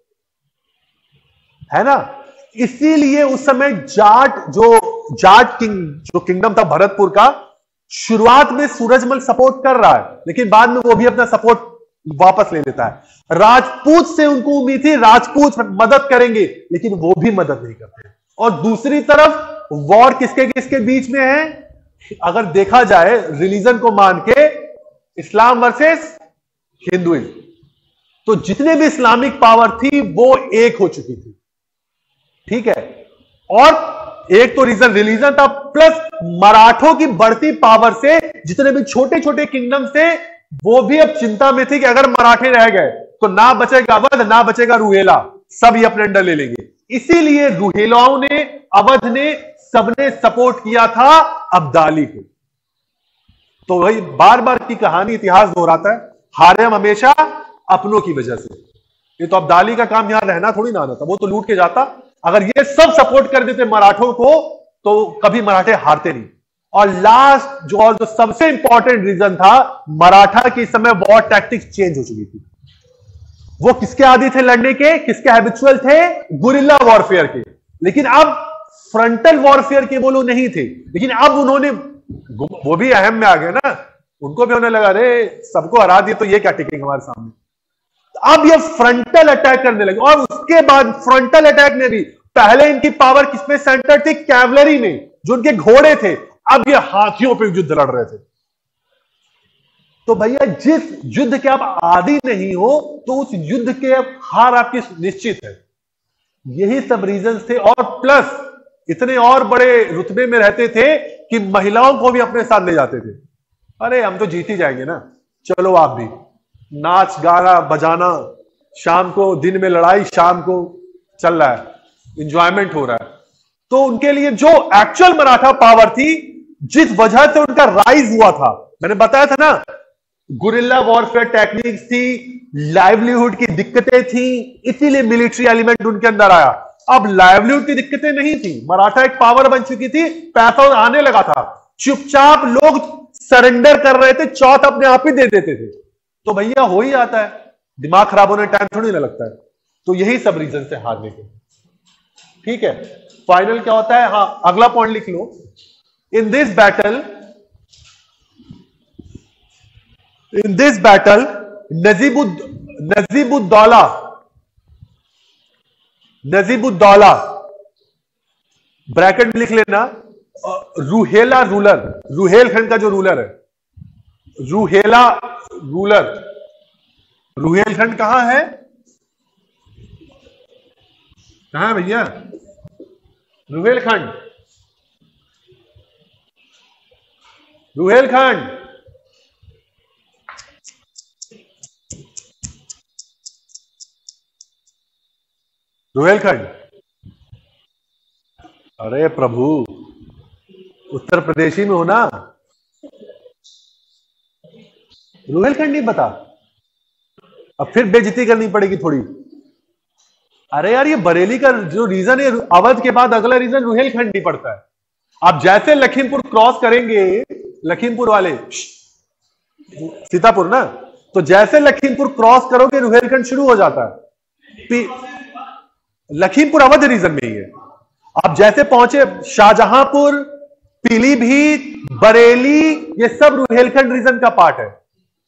है ना। इसीलिए उस समय जाट, जो जाट किंग जो किंगडम था भरतपुर का, शुरुआत में सूरजमल सपोर्ट कर रहा है, लेकिन बाद में वो भी अपना सपोर्ट वापस ले लेता है। राजपूत से उनको उम्मीद थी राजपूत मदद करेंगे, लेकिन वो भी मदद नहीं करते। और दूसरी तरफ वॉर किसके किसके बीच में है? अगर देखा जाए रिलीजन को मान के, इस्लाम वर्सेस हिंदुइज्म, तो जितने भी इस्लामिक पावर थी वो एक हो चुकी थी। ठीक है, और एक तो रीजन रिलीजन था, प्लस मराठों की बढ़ती पावर से जितने भी छोटे छोटे किंगडम थे वो भी अब चिंता में थे कि अगर मराठे रह गए तो ना बचेगा अवध, ना बचेगा रुहेला, सब ही अपने अंडर ले लेंगे। इसीलिए रुहेलाओं ने, अवध ने, सबने सपोर्ट किया था अब्दाली को। तो वही बार बार की कहानी इतिहास दोहराता है, हारे हम हमेशा अपनों की वजह से। ये तो अब्दाली का काम यहां रहना थोड़ी ना आना था, वो तो लूट के जाता। अगर ये सब सपोर्ट कर देते मराठों को तो कभी मराठे हारते नहीं। और लास्ट जो और जो सबसे इंपॉर्टेंट रीजन था, मराठा के समय वॉर टैक्टिक्स चेंज हो चुकी थी। वो किसके आदी थे लड़ने के, किसके हैबिचुअल थे? गुरिल्ला वॉरफेयर के। लेकिन अब फ्रंटल वॉरफेयर के वो लोग नहीं थे, लेकिन अब उन्होंने, वो भी अहम में आ गए ना, उनको भी होने लगा रे सबको हरा दिए तो ये क्या टिकेंगे हमारे सामने। अब ये फ्रंटल अटैक करने लगे। और उसके बाद फ्रंटल अटैक में भी पहले इनकी पावर किसमें सेंटर थी? कैवलरी में, जो उनके घोड़े थे। अब ये हाथियों पे युद्ध लड़ रहे थे। तो भैया जिस युद्ध के आप आदी नहीं हो तो उस युद्ध के हार आपकी निश्चित है। यही सब रीजन थे। और प्लस इतने और बड़े रुतबे में रहते थे कि महिलाओं को भी अपने साथ ले जाते थे। अरे हम तो जीत ही जाएंगे ना, चलो आप भी। नाच गाना बजाना, शाम को, दिन में लड़ाई, शाम को चल रहा है, इंजॉयमेंट हो रहा है। तो उनके लिए जो एक्चुअल मराठा पावर थी, जिस वजह से उनका राइज हुआ था, मैंने बताया था ना, गुरिल्ला वॉरफेयर टेक्निक्स थी, लाइवलीहुड की दिक्कतें थी, इसीलिए मिलिट्री एलिमेंट उनके अंदर आया। अब लाइवलीहुड की दिक्कतें नहीं थी, मराठा एक पावर बन चुकी थी, पैसा आने लगा था, चुपचाप लोग सरेंडर कर रहे थे, चौथ अपने आप ही दे देते थे। तो भैया हो ही आता है, दिमाग खराब होने टाइम थोड़ी ना लगता है। तो यही सब रीजन से हारने के। ठीक है, फाइनल क्या होता है? हाँ, अगला पॉइंट लिख लो। In this battle in this battle नजीबुद नजीबुद्दौला नजीबुद्दौला ब्रैकेट में लिख लेना, रूहेला रूलर, रूहेलखंड का जो रूलर है, रूहेला रूलर, रूहेलखंड कहां है? कहां है भैया रूहेलखंड? रूहेलखंड रूहेलखंड अरे प्रभु, उत्तर प्रदेशी में हो ना? रूहेलखंड नहीं पता? अब फिर बेइज्जती करनी पड़ेगी थोड़ी। अरे यार, ये बरेली का जो रीजन है, अवध के बाद अगला रीजन रूहेलखंड नहीं पड़ता है। आप जैसे लखीमपुर क्रॉस करेंगे, लखीमपुर वाले सीतापुर ना, तो जैसे लखीमपुर क्रॉस करोगे रूहेलखंड शुरू हो जाता है। लखीमपुर अवध रीजन में ही है। आप जैसे पहुंचे शाहजहांपुर, पीलीभीत, बरेली, ये सब रूहेलखंड रीजन का पार्ट है।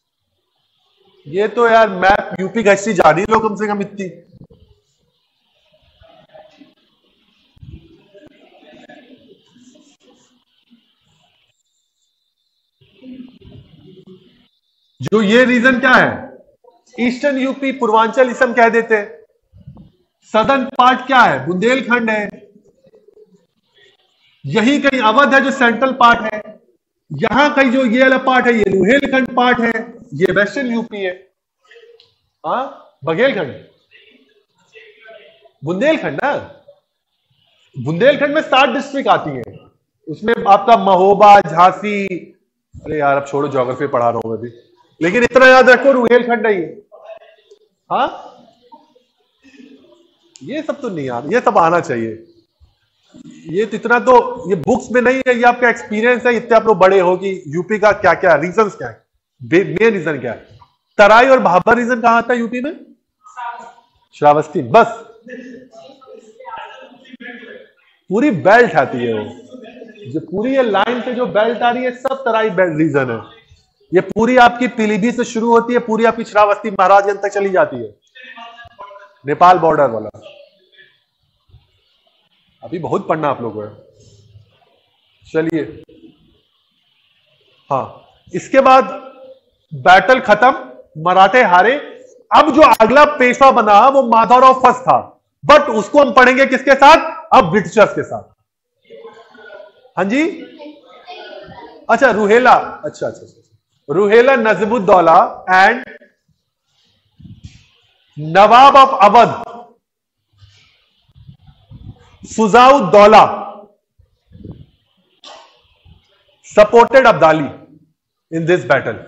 ये तो यार मैप यूपी का हिस्ट्री जान ही लो कम से कम इतनी। जो ये रीजन क्या है? ईस्टर्न यूपी, पूर्वांचल इसम कह देते हैं। सदर्न पार्ट क्या है? बुंदेलखंड है। यही कहीं अवध है जो सेंट्रल पार्ट है। यहां कहीं जो ये वाला पार्ट है, ये रूहेलखंड पार्ट है। ये वेस्टर्न यूपी है। हाँ, बघेलखंड, बुंदेलखंड ना। बुंदेलखंड में सात डिस्ट्रिक्ट आती है, उसमें आपका महोबा, झांसी, अरे यार अब छोड़ो, ज्योग्राफी पढ़ा रहा हूं मैं भी, लेकिन इतना याद रखो रूहेलखंड नहीं है। हाँ, ये सब तो नहीं यार, ये सब आना चाहिए। ये तो इतना तो ये बुक्स में नहीं है, ये आपका एक्सपीरियंस है। इतने आप लोग बड़े हो कि यूपी का क्या क्या रीजन क्या है, मेन रीजन क्या है। तराई और भाबर रीजन कहां आता है यूपी में? श्रावस्ती। बस पूरी बेल्ट आती है, वो जो पूरी ये लाइन से जो बेल्ट आ रही है, सब तराई बेल्ट रीजन है। ये पूरी आपकी पीलीभीत से शुरू होती है, पूरी आपकी श्रावस्ती महाराजगंज तक चली जाती है, नेपाल बॉर्डर वाला। अभी बहुत पढ़ना आप लोगों को। चलिए, हाँ, इसके बाद बैटल खत्म, मराठे हारे। अब जो अगला पेशवा बना वो माधवराव फर्स्ट था, बट उसको हम पढ़ेंगे किसके साथ? अब ब्रिटिशर्स के साथ। हाँ जी, अच्छा रूहेला, अच्छा अच्छा अच्छा Rohilla Najibuddaula and Nawab of Awadh Shujauddaula supported Abdali in this battle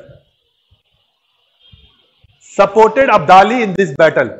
supported Abdali in this battle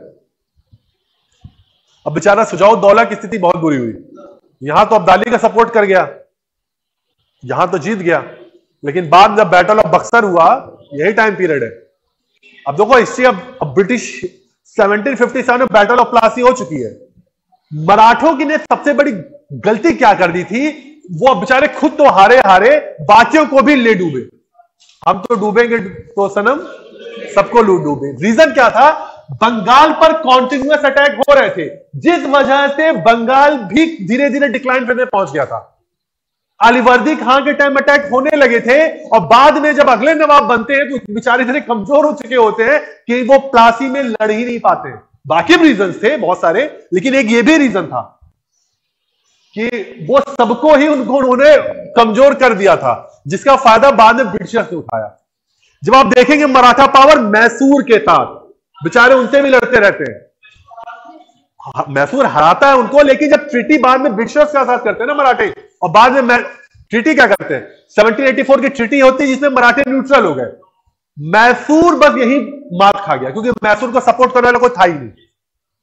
अब बेचारा सुजाउद्दौला की स्थिति बहुत बुरी हुई। यहां तो अब्दाली का सपोर्ट कर गया, यहां तो जीत गया, लेकिन बाद जब बैटल ऑफ बक्सर हुआ, यही टाइम पीरियड है। अब देखो हिस्ट्री, अब ब्रिटिश सेवनटीन फिफ्टी सेवन में बैटल ऑफ प्लासी हो चुकी है। मराठों की ने सबसे बड़ी गलती क्या कर दी थी? वो बेचारे खुद तो हारे हारे बाकियों को भी ले डूबे। हम तो डूबेंगे तो सनम सबको लूट डूबे। रीजन क्या था? बंगाल पर कॉन्टिन्यूअस अटैक हो रहे थे, जिस वजह से बंगाल भी धीरे धीरे डिक्लाइन फेज में पहुंच गया था। अलीवर्दी खान के टाइम अटैक होने लगे थे, और बाद में जब अगले नवाब बनते हैं तो बेचारे इतने कमजोर हो चुके होते हैं कि वो प्लासी में लड़ ही नहीं पाते। बाकी भी रीजन थे बहुत सारे, लेकिन एक ये भी रीजन था कि वो सबको ही उनको उन्होंने कमजोर कर दिया था, जिसका फायदा बाद में ब्रिटिशर्स ने उठाया। जब आप देखेंगे मराठा पावर मैसूर के साथ, बेचारे उनसे भी लड़ते रहते हैं, मैसूर हराता है उनको, लेकिन जब ट्रीटी बाद में ब्रिटिशर्स का साथ करते हैं ना मराठे, और बाद में ट्रीटी क्या करते हैं, सेवनटीन एटी फोर की ट्रीटी होती है जिसमें मराठे न्यूट्रल हो गए। मैसूर बस यही मात खा गया, क्योंकि मैसूर को सपोर्ट करने वाला कोई था ही नहीं।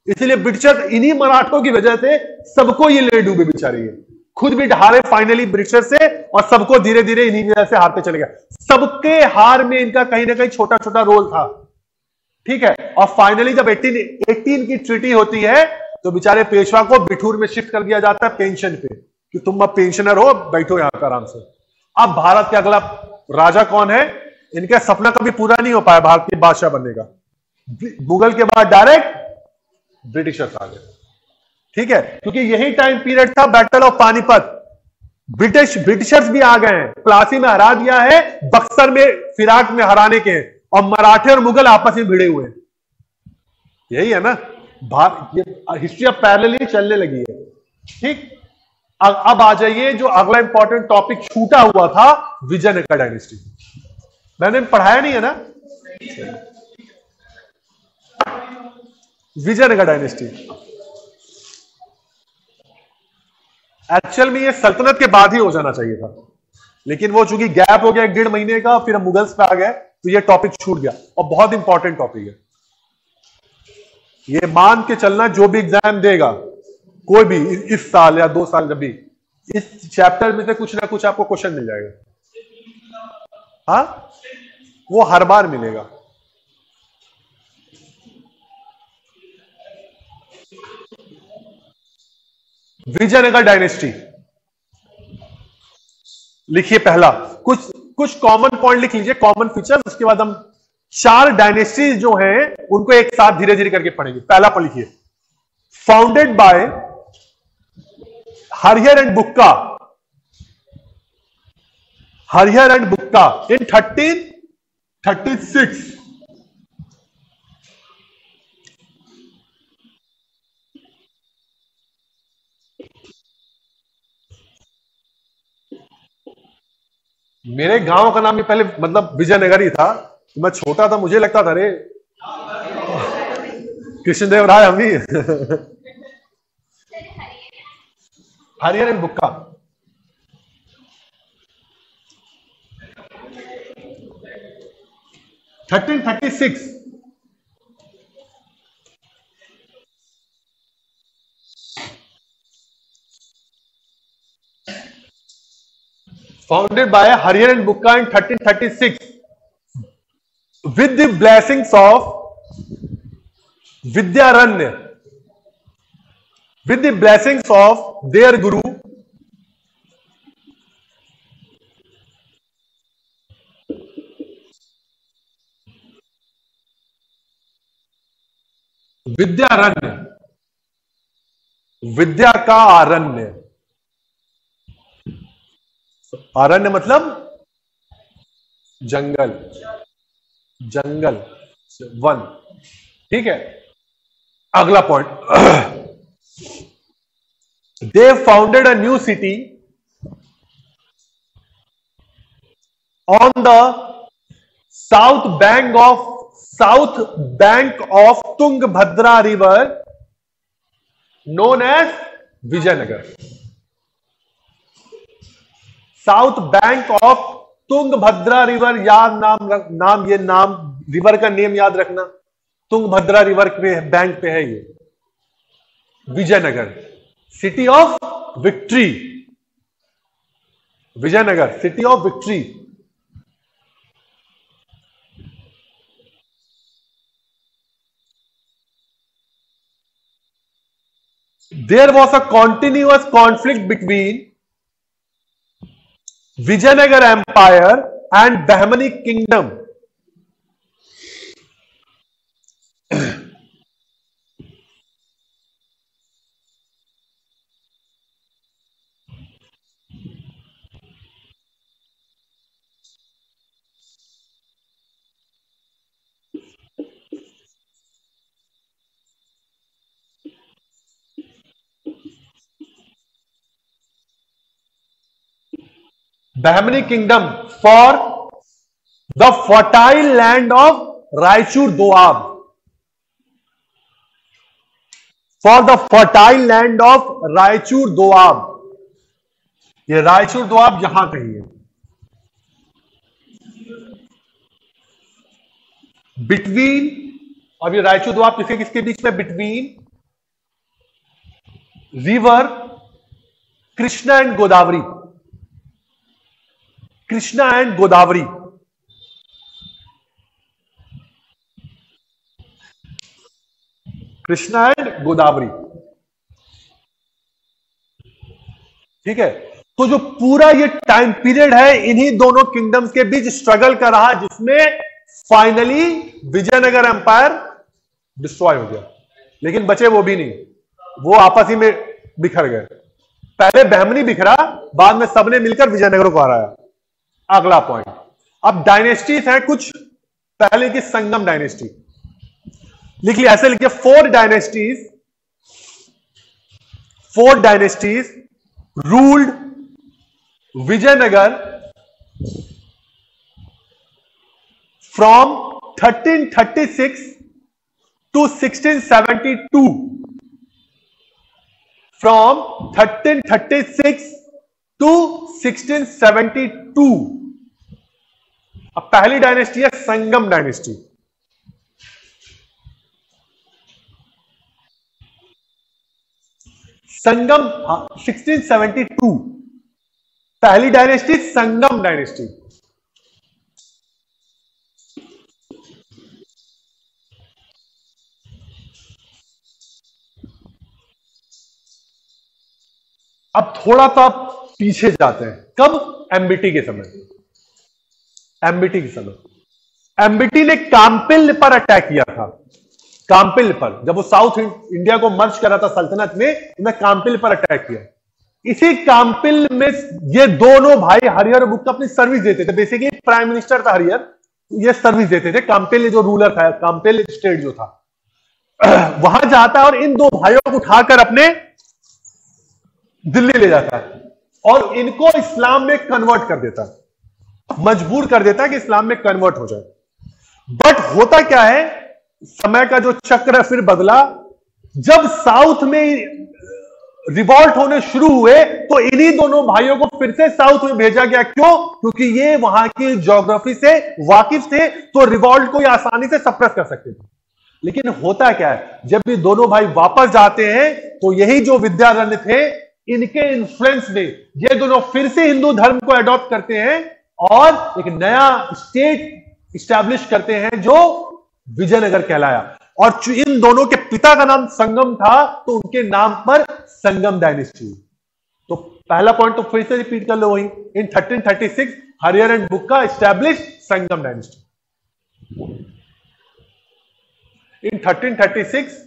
इसलिए ब्रिटिशर्स इन्हीं मराठों की वजह से सबको ये ले डूबे बेचारे, ये खुद भी हारे फाइनली ब्रिटिशर से और सबको धीरे धीरे इन्हीं वजह से हारते चले गए। सबके हार में इनका कहीं ना कहीं छोटा छोटा रोल था, ठीक है। और फाइनली जब अठारह अठारह की ट्रीटी होती है तो बेचारे पेशवा को बिठूर में शिफ्ट कर दिया जाता है पेंशन पे, कि तुम अब पेंशनर हो, बैठो यहां पर आराम से। अब भारत के अगला राजा कौन है? इनका सपना कभी पूरा नहीं हो पाया भारत के बादशाह बनने का। मुगल के बाद डायरेक्ट ब्रिटिशर्स आ गए, ठीक है, क्योंकि यही टाइम पीरियड था battle of Panipat. British Britishers भी आ गए हैं, प्लासी में हरा दिया है, बक्सर में फिराक में हराने के, और मराठे और मुगल आपस में भिड़े हुए हैं। यही है ना, हिस्ट्री अब पैरेलली चलने लगी है, ठीक। अब आ जाइए जो अगला इंपॉर्टेंट टॉपिक छूटा हुआ था, विजयनगर डायनेस्टी। मैंने पढ़ाया नहीं है ना, विजयनगर डायनेस्टी। एक्चुअल में ये सल्तनत के बाद ही हो जाना चाहिए था, लेकिन वो चूंकि गैप हो गया एक डेढ़ महीने का, फिर हम मुगल्स पे आ गए तो ये टॉपिक छूट गया, और बहुत इंपॉर्टेंट टॉपिक है। ये मान के चलना, जो भी एग्जाम देगा कोई भी इस साल या दो साल, जब भी इस चैप्टर में से कुछ ना कुछ आपको क्वेश्चन मिल जाएगा। हाँ, वो हर बार मिलेगा। विजयनगर डायनेस्टी लिखिए पहला, कुछ कुछ कॉमन पॉइंट लिख लीजिए, कॉमन फीचर। उसके बाद हम चार डायनेस्टीज जो हैं उनको एक साथ धीरे धीरे करके पढ़ेंगे। पहला पर लिखिए, founded by Harihara and Bukka, Harihara and Bukka in thirteen thirty six. मेरे गांव का नाम भी पहले मतलब विजयनगर ही था। तो मैं छोटा था, मुझे लगता था अरे कृष्णदेव राय हम ही। Harihara and Bukka, thirteen thirty six. Founded by Hariher and Bukka in thirteen thirty-six with the blessings of Vidyaranya, with the blessings of their guru Vidyaranya, विद्या का आरण्य, आरण्य मतलब जंगल, जंगल वन, ठीक है। अगला point, they founded a new city on the south bank of south bank of Tungabhadra river known as Vijayanagar. South bank of Tungabhadra river, याद नाम नाम ये नाम रिवर का नेम याद रखना, तुंगभद्रा रिवर पे बैंक पे है ये Vijayanagar, city of victory, Vijayanagar city of victory. There was a continuous conflict between Vijayanagar Empire and Bahmani Kingdom. Bahmani Kingdom for the fertile land of Raichur Doab, for the fertile land of Raichur Doab। ये रायचूर दोआब यहां कहीं है, between, अब ये रायचूर दोआब किसके किसके बीच में, between river Krishna and Godavari, Krishna and Godavari. Krishna and Godavari, ठीक है। तो जो पूरा ये टाइम पीरियड है इन्हीं दोनों किंगडम्स के बीच स्ट्रगल कर रहा, जिसमें फाइनली विजयनगर एम्पायर डिस्ट्रॉय हो गया। लेकिन बचे वो भी नहीं, वो आपस ही में बिखर गए। पहले बहमनी बिखरा, बाद में सबने मिलकर विजयनगर को हराया। अगला पॉइंट, अब डायनेस्टीज है कुछ। पहले की संगम डायनेस्टी लिख लिया, ऐसे लिखिए, four dynasties, four dynasties ruled Vijayanagar from thirteen thirty six to sixteen seventy two, from thirteen thirty six to sixteen seventy two. अब पहली डायनेस्टी है Sangama dynasty. Sangama sixteen seventy two, पहली डायनेस्टी संगम डायनेस्टी। अब थोड़ा सा पीछे जाते हैं, कब? एमबीटी के समय। एमबीटी के समय एमबीटी ने काम्पिल पर अटैक किया था। काम्पिल पर, जब वो साउथ इंडिया को मर्ज कर रहा था सल्तनत में, उन्होंने काम्पिल पर अटैक किया। इसी काम्पिल में ये दोनों भाई हरिहर और बुक्का अपनी सर्विस देते थे। बेसिकली प्राइम मिनिस्टर था हरिहर, ये सर्विस देते थे। काम्पिल जो रूलर था, काम्पिल स्टेट जो था, वहां जाता है और इन दो भाइयों को उठाकर अपने दिल्ली ले जाता है और इनको इस्लाम में कन्वर्ट कर देता है, मजबूर कर देता है कि इस्लाम में कन्वर्ट हो जाए। बट होता क्या है, समय का जो चक्र फिर बदला। जब साउथ में रिवॉल्ट होने शुरू हुए तो इन्हीं दोनों भाइयों को फिर से साउथ में भेजा गया। क्यों? क्योंकि ये वहां की ज्योग्राफी से वाकिफ थे, तो रिवॉल्ट को ये आसानी से सप्रेस कर सकते थे। लेकिन होता क्या है, जब ये दोनों भाई वापस जाते हैं तो यही जो विद्यारण्य थे, इनके इन्फ्लुएंस में ये दोनों फिर से हिंदू धर्म को अडॉप्ट करते हैं और एक नया स्टेट इस्टेब्लिश करते हैं जो विजयनगर कहलाया। और इन दोनों के पिता का नाम संगम था, तो उनके नाम पर संगम डायनेस्टी। तो पहला पॉइंट तो फिर से रिपीट कर लो वही, in thirteen thirty six Harihara and Bukka establish Sangama dynasty. In thirteen thirty six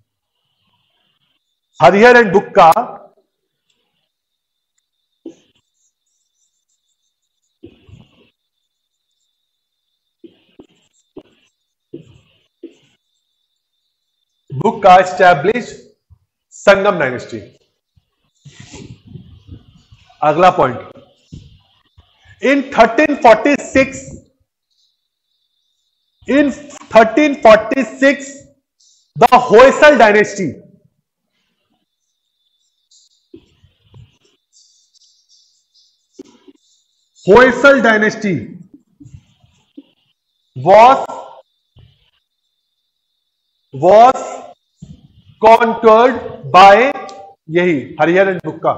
Harihara and Bukka बुक का एस्टैब्लिश संगम डायनेस्टी। अगला point, in thirteen forty six, in thirteen forty six the Hoysala dynasty, Hoysala dynasty was was conquered by यही Harihara and Bukka.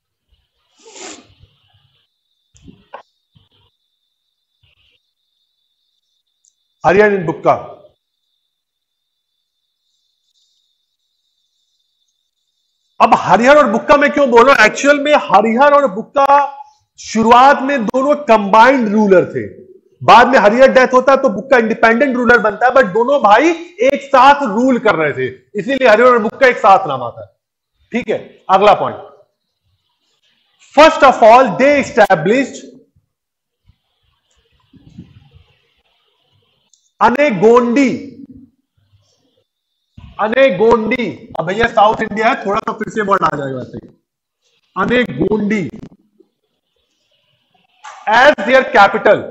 Harihara and Bukka अब हरिहर और बुक्का में क्यों बोलो, actual में हरिहर और बुक्का शुरुआत में दोनों कंबाइंड रूलर थे। बाद में हरिहर डेथ होता है तो बुक्का इंडिपेंडेंट रूलर बनता है, बट दोनों भाई एक साथ रूल कर रहे थे, इसीलिए हरिहर और बुक्का एक साथ नाम आता है। ठीक है, अगला point, first of all they established Anegondi. Anegondi, अब भैया साउथ इंडिया है, थोड़ा सा फिर से वर्ड आ जाएगा वैसे। Anegondi as their capital.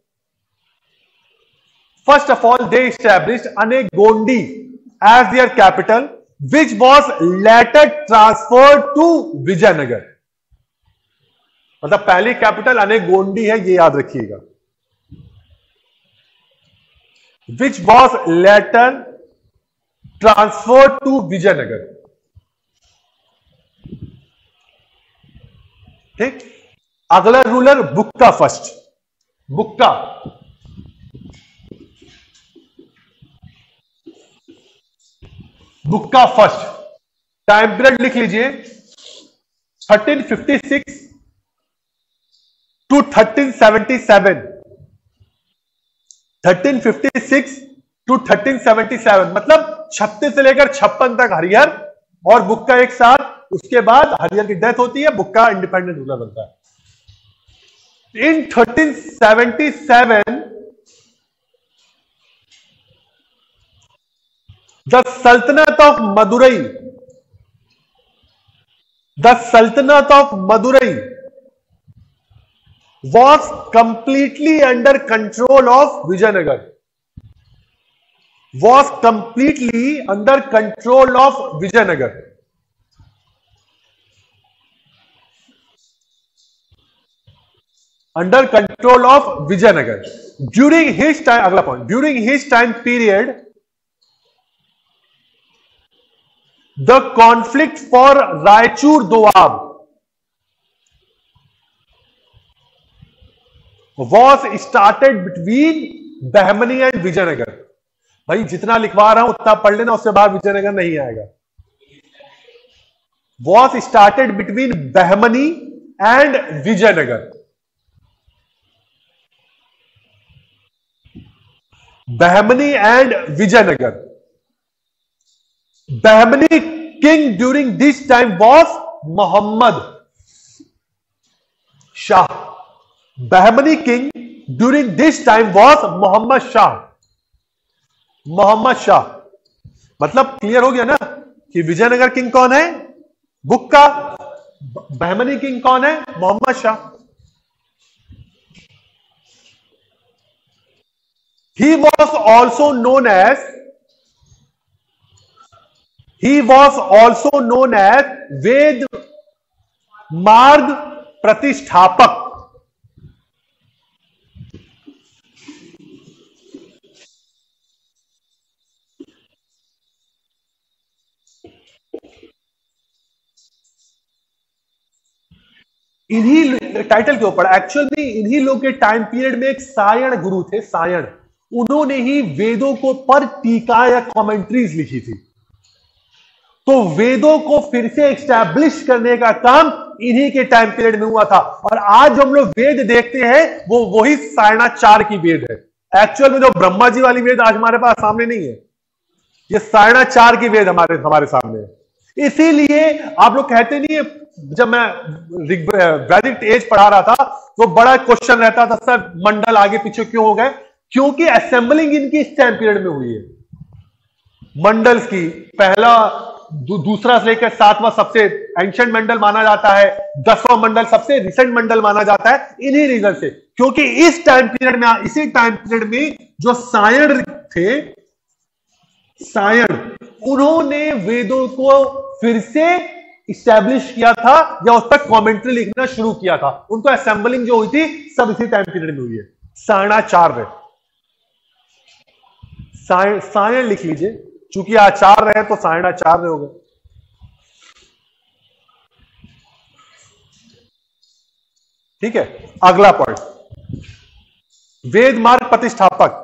First of all, they established Anegondi as their capital, which was later transferred to Vijayanagar. मतलब पहली कैपिटल अनेगोंडी है, ये याद रखिएगा। Which was later transferred to Vijayanagar. ठीक। अगला ruler Bukka first, Bukka Bukka first. Time period लिख लीजिए thirteen fifty six to thirteen seventy seven, thirteen fifty six to thirteen seventy seven, मतलब छत्तीस से लेकर छप्पन तक हरिहर और बुक्का एक साथ। उसके बाद हरिहर की डेथ होती है, बुक्का इंडिपेंडेंट रूलर बनता है। In thirteen seventy seven the सल्तनत ऑफ मदुरई, द सल्तनत of Madurai was completely under control of Vijayanagar, was completely under control of Vijayanagar. Under control of Vijayanagar. During his time, अगला point, during his time period, the conflict for Raichur Doab was started between Bahmani and Vijayanagar. भाई जितना लिखवा रहा हूं उतना पढ़ लेना, उससे बाहर विजयनगर नहीं आएगा। was started between Bahmani and Vijayanagar. Bahmani and Vijayanagar. Bahmani king during this time was Mohammad Shah. Bahmani king during this time was Mohammad Shah. Mohammad Shah मतलब क्लियर हो गया ना कि विजयनगर किंग कौन है? बुक्का। बहमनी किंग कौन है? Mohammad Shah. He was also known as he was also known as Vedamarga Pratishthapaka. इन्हीं टाइटल के ऊपर एक्चुअल में इन्हीं लोग के टाइम पीरियड में एक सायण गुरु थे, सायण। उन्होंने ही वेदों को पर टीका या कमेंट्रीज लिखी थी। तो वेदों को फिर से एस्टैब्लिश करने का काम इन्हीं के टाइम पीरियड में हुआ था। और आज जो हम लोग वेद देखते हैं वो वही सायणाचार की वेद है। एक्चुअल में जो ब्रह्मा जी वाली वेद आज हमारे पास सामने नहीं है, ये सायणाचार की वेद हमारे हमारे सामने है। इसीलिए आप लोग कहते नहीं है, जब मैं वैदिक एज पढ़ा रहा था तो बड़ा क्वेश्चन रहता था, सर मंडल आगे पीछे क्यों हो गए? क्योंकि असेंबलिंग इनकी इस टाइम पीरियड में हुई है। मंडल्स की पहला दू, दूसरा से लेकर सातवां सबसे एंशिएंट मंडल माना जाता है, दसवां मंडल सबसे रिसेंट मंडल माना जाता है इन्हीं रीजन से। क्योंकि इस टाइम पीरियड में, इसी टाइम पीरियड में जो सायण थे, सायण, उन्होंने वेदों को फिर से इस्टेब्लिश किया था या उस पर कमेंट्री लिखना शुरू किया था। उनको असेंबलिंग जो हुई थी सब इसी टाइम पीरियड में हुई है। सायणाचार्य, सायण लिख लीजिए, चूंकि आचार्य है तो सायणाचार्य हो गए। ठीक है, अगला पॉइंट, वेद मार्ग प्रतिष्ठापक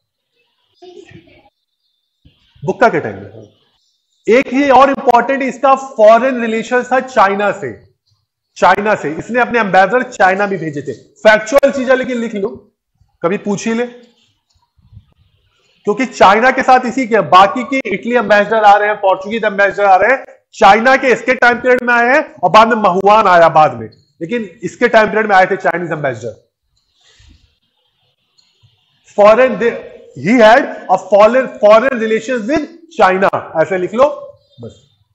बुक्का के टाइम में। एक ही और इंपॉर्टेंट इसका फॉरेन रिलेशन था चाइना से, चाइना से इसने अपने एम्बेसडर चाइना भी भेजे थे। फैक्चुअल चीज है लेकिन लिख लो, कभी पूछ ही ले, क्योंकि चाइना के साथ इसी के बाकी के इटली एम्बेसडर आ रहे हैं, पोर्चुगीज एम्बेसडर आ रहे हैं, चाइना के इसके टाइम पीरियड में आए हैं और बाद में महुआन आया बाद में, लेकिन इसके टाइम पीरियड में आए थे Chinese ambassador. Foreign he had a foreign foreign relations with China, ऐसे लिख लो बस।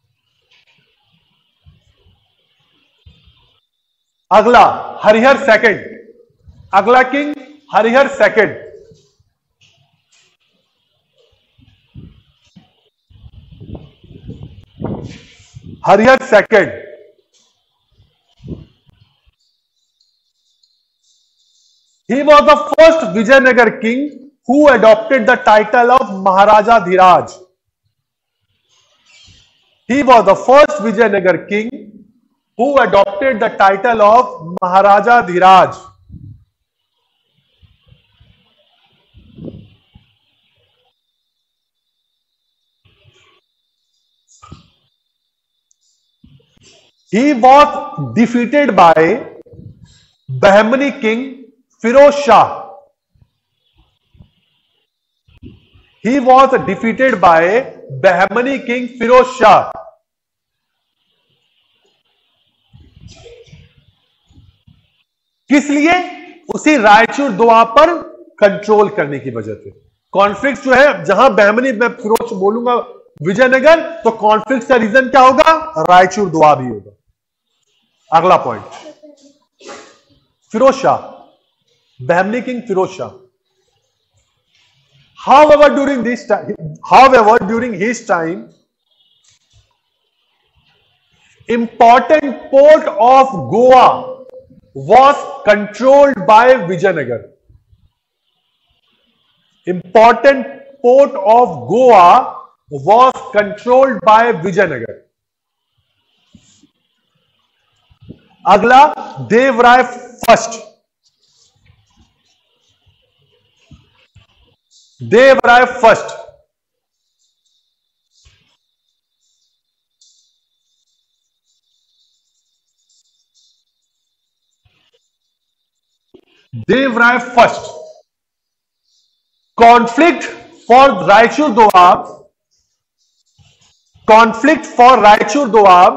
अगला हरिहर सेकंड, अगला king Harihara second. Harihara second he was the first Vijayanagar king who adopted the title of Maharaja Dhiraj. He was the first Vijayanagar king who adopted the title of Maharaja Dhiraj? He was defeated by Bahmani king Firoz Shah. He was defeated by Bahmani king Firoz Shah. किस लिए? उसी रायचूर दोआब पर control करने की वजह से। Conflict जो है, जहां बहमनी, मैं फिरोज बोलूंगा विजयनगर, तो कॉन्फ्लिक्ट का रीजन क्या होगा? रायचूर दोआब ही होगा। अगला point, Firoz Shah, Bahmani king Firoz Shah. However, during this time, however, during his time, important port of Goa was controlled by Vijayanagar. Important port of Goa was controlled by Vijayanagar. अगला, Devaraya first. Devaraya first Devaraya first conflict for Raichur Doab, conflict for Raichur Doab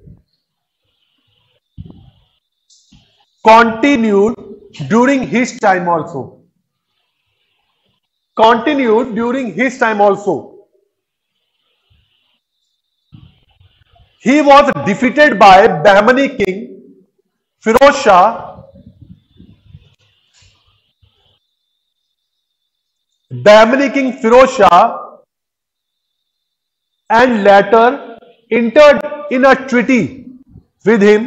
continued during his time also. Continued during his time also. He was defeated by Bahmani king Firoz Shah Bahmani king Firoz Shah and later entered in a treaty with him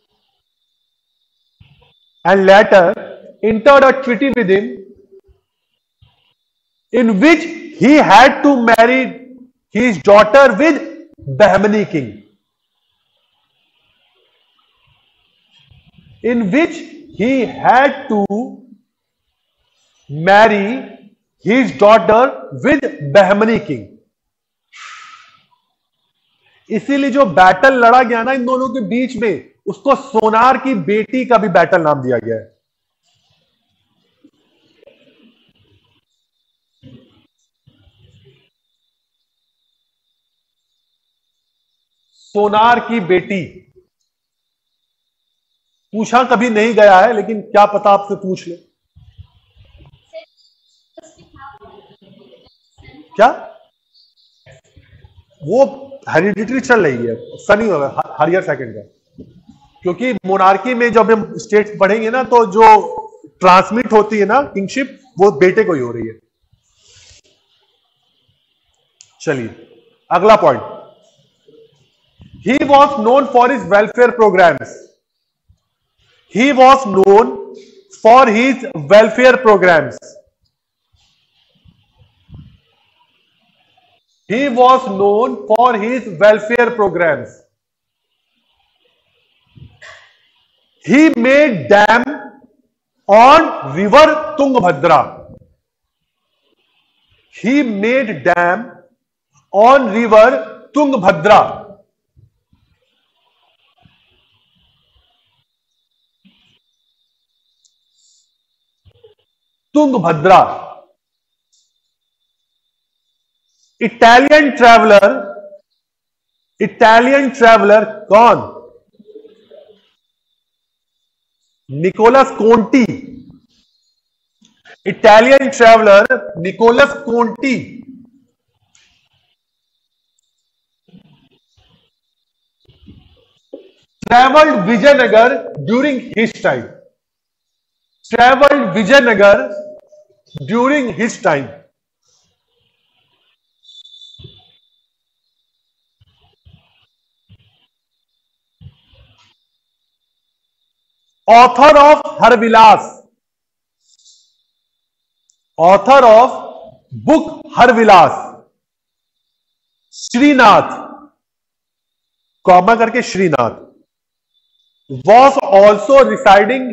and later entered a treaty with him in which he had to marry his daughter with Bahmani king. In which he had to marry his daughter with Bahmani king. इसीलिए जो battle लड़ा गया ना इन दोनों के बीच में, उसको सोनार की बेटी का भी बैटल नाम दिया गया है। सोनार की बेटी पूछा कभी नहीं गया है, लेकिन क्या पता आपसे पूछ ले। क्या वो हेरिडिटरी चल रही है, सनी होगा हर ईयर सेकंड का, क्योंकि मोनार्की में जब हम स्टेट पढ़ेंगे ना, तो जो ट्रांसमिट होती है ना किंगशिप, वो बेटे को ही हो रही है। चलिए अगला point, he was known for his welfare programmes. He was known for his welfare programmes. He was known for his welfare programs. He made dam on river Tungabhadra. He made dam on river Tungabhadra. Tungabhadra. Italian traveller, Italian traveller कौन? Nicolas Conti. Italian traveller Nicolas Conti travelled Vijayanagar during his time. Travelled Vijayanagar during his time. Author of Haravilasa, author of book Haravilasa, Srinatha, comma करके Srinatha. Was also residing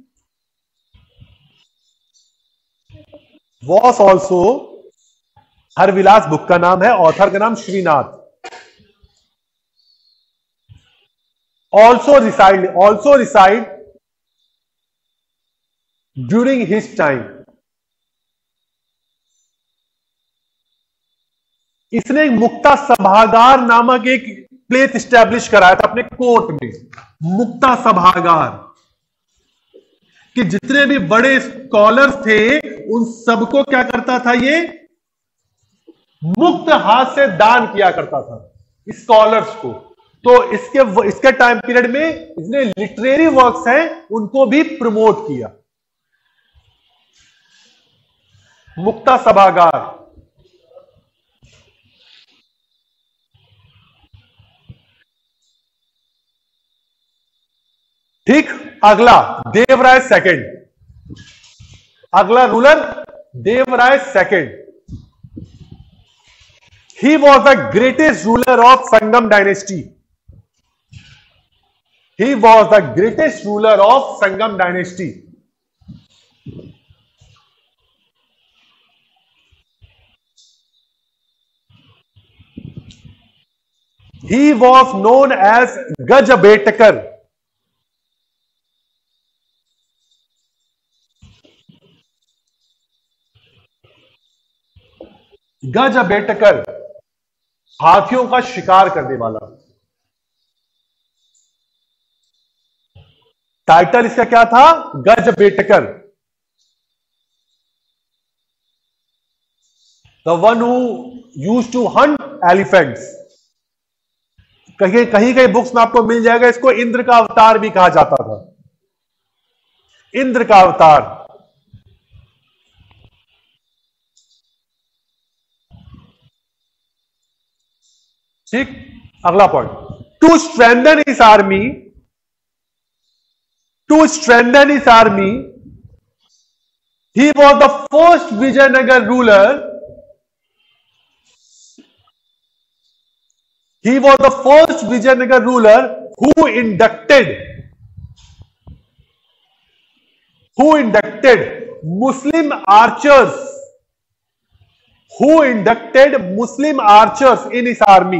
was also Haravilasa book का नाम है, author का नाम Srinatha. Also reside also reside during his time. इसने एक मुक्ता सभागार नामक एक प्लेस स्टैब्लिश कराया था अपने कोर्ट में। मुक्ता सभागार कि जितने भी बड़े स्कॉलर्स थे उन सबको क्या करता था, ये मुक्त हाथ से दान किया करता था स्कॉलर्स को। तो इसके इसके टाइम पीरियड में इसने लिटरेरी वर्क्स हैं उनको भी प्रमोट किया। मुक्ता सभागार। ठीक, अगला देवराय सेकंड। अगला ruler Devaraya second. He was the greatest ruler of Sangam dynasty. He was the greatest ruler of Sangam dynasty. He was known as Gajabetakar. Gajabetakar, हाथियों का शिकार करने वाला। टाइटल इसका क्या था, Gajabetakar. The one who used to hunt elephants. कहीं कहीं कहीं बुक्स में आपको मिल जाएगा, इसको इंद्र का अवतार भी कहा जाता था। इंद्र का अवतार। ठीक, अगला point. To strengthen his army to strengthen his army he was the first Vijayanagar ruler he was the first Vijayanagar ruler who inducted who inducted Muslim archers who inducted Muslim archers in his army.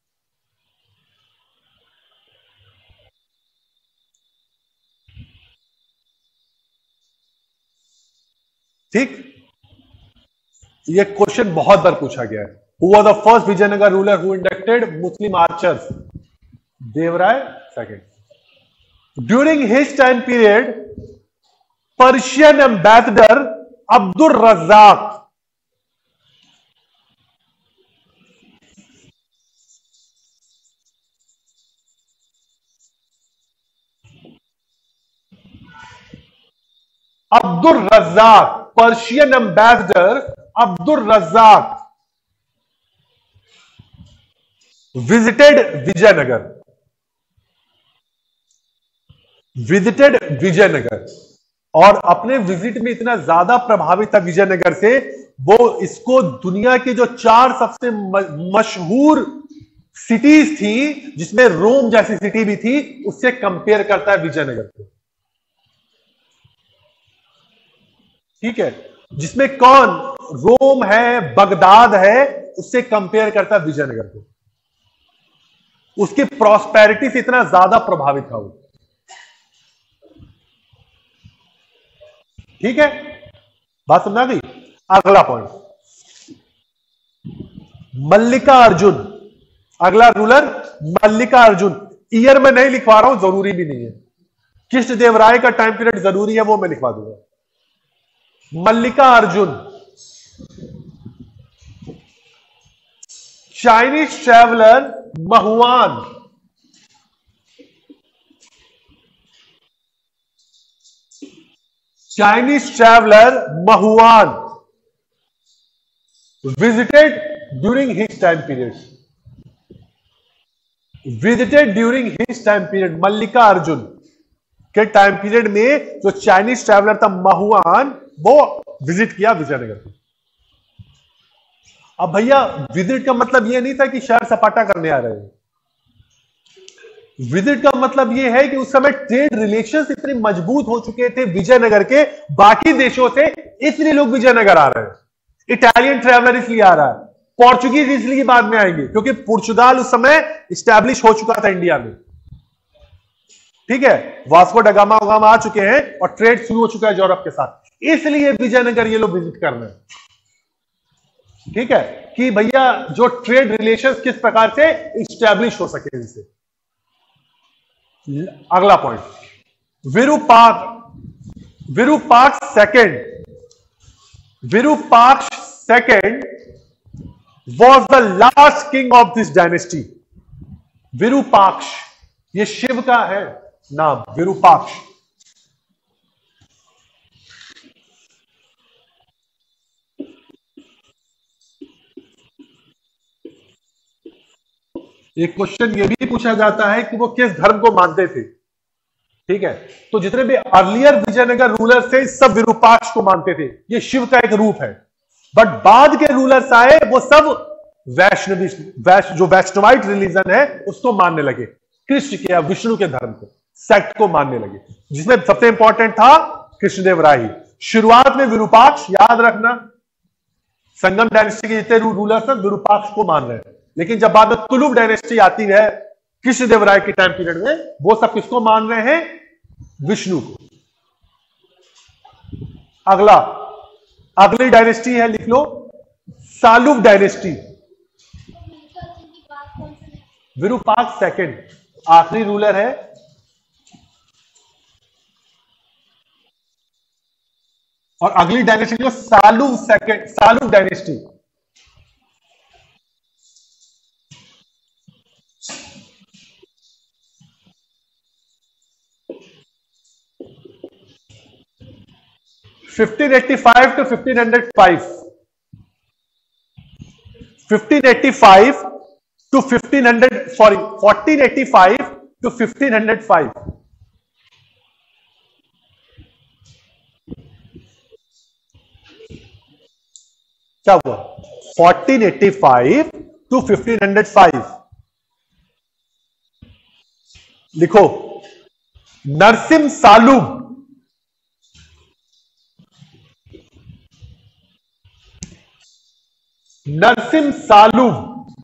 ठीक, ये question बहुत बार पूछा गया है। Who was the first Vijayanagar ruler who inducted Muslim archers? Devaraya second. During his time period Persian ambassador Abdul Razzaq Abdul Razzaq Persian ambassador Abdul Razzaq visited Vijayanagar visited Vijayanagar और अपने visit में इतना ज्यादा प्रभावित था विजयनगर से, वो इसको दुनिया की जो चार सबसे मशहूर सिटीज थी, जिसमें रोम जैसी सिटी भी थी, उससे कंपेयर करता है विजयनगर को। ठीक है, जिसमें कौन, रोम है, बगदाद है, उससे कंपेयर करता है विजयनगर को। उसकी प्रॉस्पेरिटी से इतना ज्यादा प्रभावित था वो। ठीक है, बात समझा गई। अगला पॉइंट मल्लिका अर्जुन। अगला रूलर मल्लिका अर्जुन। ईयर में नहीं लिखवा रहा हूं, जरूरी भी नहीं है। कृष्णदेवराय का टाइम पीरियड जरूरी है, वो मैं लिखवा दूंगा। Mallikarjuna Chinese traveller Ma Huan Chinese traveller Ma Huan visited during his time period visited during his time period Mallikarjuna के टाइम पीरियड में जो चाइनीज ट्रैवलर था महुआन, वो विजिट किया विजयनगर को। अब भैया विजिट का मतलब ये नहीं था कि शहर सपाटा करने आ रहे हैं। विजिट का मतलब यह है कि उस समय ट्रेड रिलेशंस इतने मजबूत हो चुके थे विजयनगर के बाकी देशों से, इसलिए लोग विजयनगर आ रहे हैं। इटालियन ट्रैवलर इसलिए आ रहा है, पोर्चुगीज इसलिए बाद में आएंगे क्योंकि पुर्तगाल उस समय स्टैब्लिश हो चुका था इंडिया में। ठीक है, वास्को डा गामा गामा आ चुके हैं और ट्रेड शुरू हो चुका है यूरोप के साथ, इसलिए विजयनगर ये लोग विजिट कर रहे हैं। ठीक है, कि भैया जो ट्रेड रिलेशंस किस प्रकार से स्टैब्लिश हो सके इनसे। अगला point, Virupaksha Virupaksha second Virupaksha second was the last king of this dynasty. Virupaksha ये शिव का है नाम, विरूपाक्ष। एक क्वेश्चन ये भी पूछा जाता है कि वो किस धर्म को मानते थे। ठीक है, तो जितने भी अर्लियर विजयनगर रूलर्स थे सब विरूपाक्ष को मानते थे, ये शिव का एक रूप है। बट बाद के रूलर्स आए वो सब वैष्णवी वैष्ण जो वैष्णवाइट रिलीजन है उसको मानने लगे, कृष्ण के या विष्णु के धर्म को, सेक्ट को मानने लगे, जिसमें सबसे इंपॉर्टेंट था कृष्णदेव राय। शुरुआत में विरूपाक्ष, याद रखना, संगम डायनेस्टी के जितने रूलर्स हैं विरूपाक्ष को मान रहे हैं, लेकिन जब बाद में तुलुक डायनेस्टी आती है कृष्णदेव राय के टाइम पीरियड में, वो सब किसको मान रहे हैं? विष्णु को। अगला अगली डायनेस्टी है, लिख लो, सालुक डायनेस्टी। विरूपाक्ष सेकंड आखिरी रूलर है। और अगली डायनेस्टी जो Saluva second Saluva dynasty, fifteen eighty five to fifteen hundred five, fifteen eighty five to fifteen hundred sorry fourteen eighty five to fifteen hundred five. क्या हुआ? Fourteen eighty five to fifteen hundred five. लिखो, Narasimha सालुग नरसिम सालुग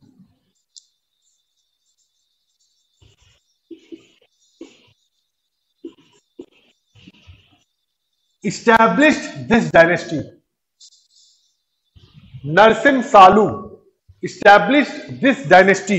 established this dynasty. Narsim Salu established this dynasty.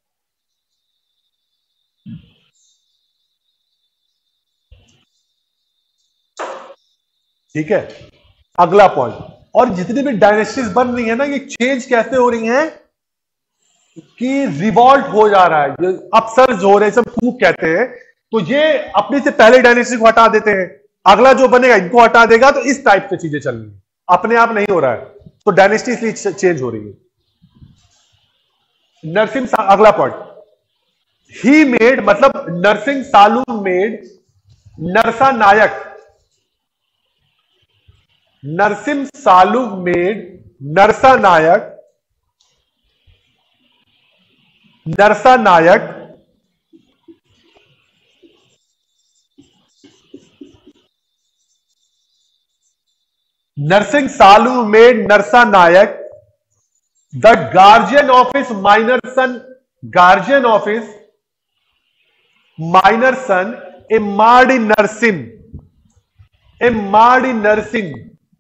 ठीक है, अगला point. और जितनी भी dynasties बन रही है ना, ये चेंज कैसे हो रही हैं कि रिवॉल्ट हो जा रहा है, ये अपसर्ज हो रहे हैं, सब कूप कहते हैं। तो ये अपने से पहले डायनेस्टी को हटा देते हैं, अगला जो बनेगा इनको हटा देगा, तो इस टाइप से चीजें चल रही है, अपने आप नहीं हो रहा है। तो डायनेस्टी इसलिए चेंज हो रही है। नरसिंह, अगला पॉइंट, ही मेड मतलब Narasimha Saluva made Narasa Nayaka Narasimha Saluva made Narasa Nayaka Narasa Nayaka Nursing Salu made Narsa Nayak the guardian of his minor son, guardian of his minor son, Immadi Narsim, Immadi Narsim.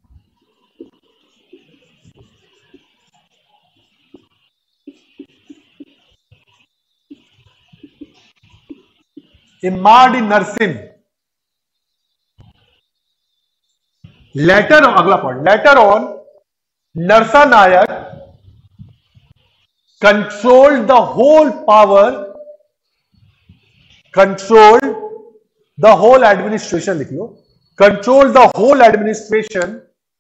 Immadi Narsim. Later on, अगला point, later on, Narsa Nayak controlled the whole power, controlled the whole administration, लिख लो, controlled the whole administration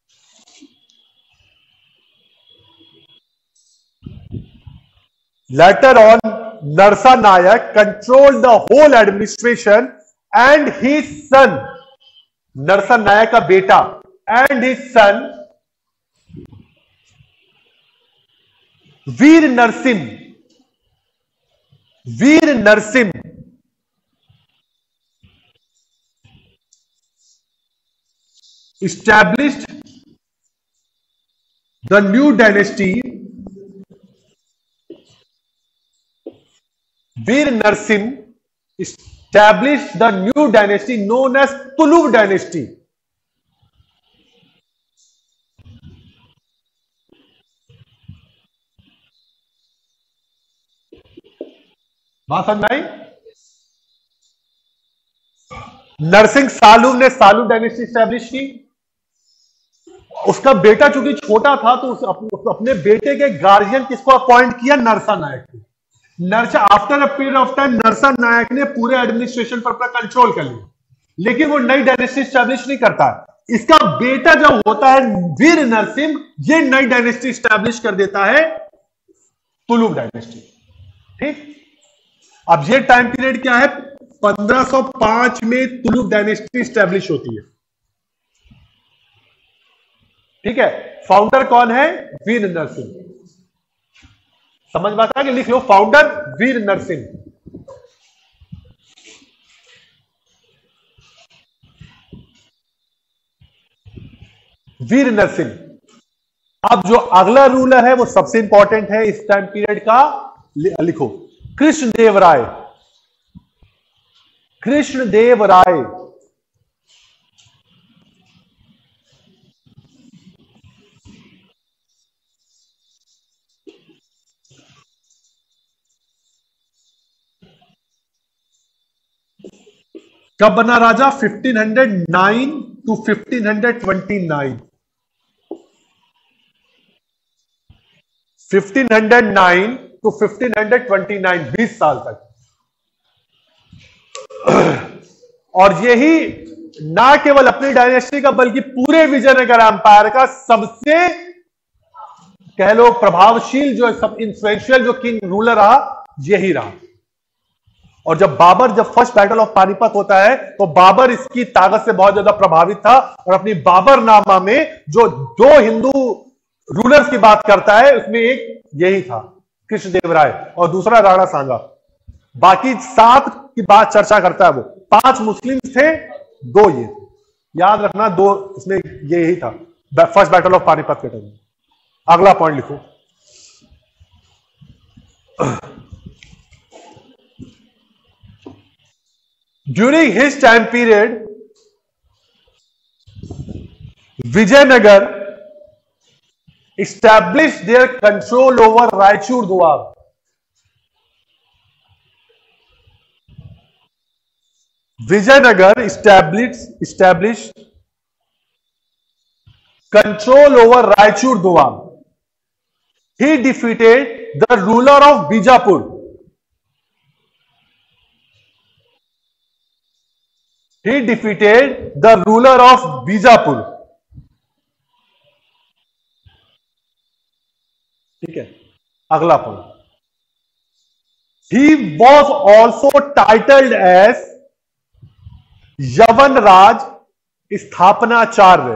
later on, Narsa Nayak controlled the whole administration and his son, Narsa नायक का बेटा, and his son Veer नरसिम Veer नरसिम established the new dynasty. Veer Narsim established the new dynasty known as Tulu dynasty. बात समझ आई? नरसिंह सालू ने सालू dynasty establish की। उसका बेटा चूंकि छोटा था तो उस अपने बेटे के गार्जियन किसको अपॉइंट किया? नरसा नायक ने। Narasa after a period of time Narasa Nayaka ने पूरे एडमिनिस्ट्रेशन पर अपना कंट्रोल कर लिया, लेकिन वो नई डायनेस्टी स्टैब्लिश नहीं करता। इसका बेटा जब होता है वीर नरसिंह, ये नई डायनेस्टी स्टैब्लिश कर देता है, तुलुक डायनेस्टी। ठीक, अब ये टाइम पीरियड क्या है? पंद्रह सौ पांच में तुलुक डायनेस्टी स्टैब्लिश होती है। ठीक है, फाउंडर कौन है? वीर नरसिंह। समझ बात आ गई? लिख लो, फाउंडर वीर नरसिंह। वीर नरसिंह। अब जो अगला रूलर है वो सबसे इंपॉर्टेंट है इस टाइम पीरियड का, लिखो, कृष्णदेव राय। कृष्णदेव राय कब बना राजा? Fifteen hundred nine to fifteen hundred twenty nine. Fifteen hundred nine to fifteen hundred twenty nine, बीस साल तक। और यही ना केवल अपनी डायनेस्टी का बल्कि पूरे विजयनगर एम्पायर का सबसे कह लो प्रभावशील, जो सब इंफ्लुएंशियल जो किंग रूलर रहा, यही रहा। और जब बाबर जब फर्स्ट बैटल ऑफ पानीपत होता है तो बाबर इसकी ताकत से बहुत ज्यादा प्रभावित था, और अपनी बाबरनामा में जो दो हिंदू रूलर्स की बात करता है उसमें एक यही था, कृष्णदेव राय, और दूसरा राणा सांगा। बाकी सात की बात चर्चा करता है वो। पांच मुस्लिम थे, दो ये थे। याद रखना, दो इसमें ये ही था फर्स्ट बैटल ऑफ पानीपत के टाइम। अगला पॉइंट लिखो, during his time period Vijayanagar established their control over Raichur Doab. Vijayanagar established established control over Raichur Doab. He defeated the ruler of Bijapur. He defeated the ruler of Bijapur. ठीक है, अगला point, he was also titled as Yavanarajya Sthapanacharya.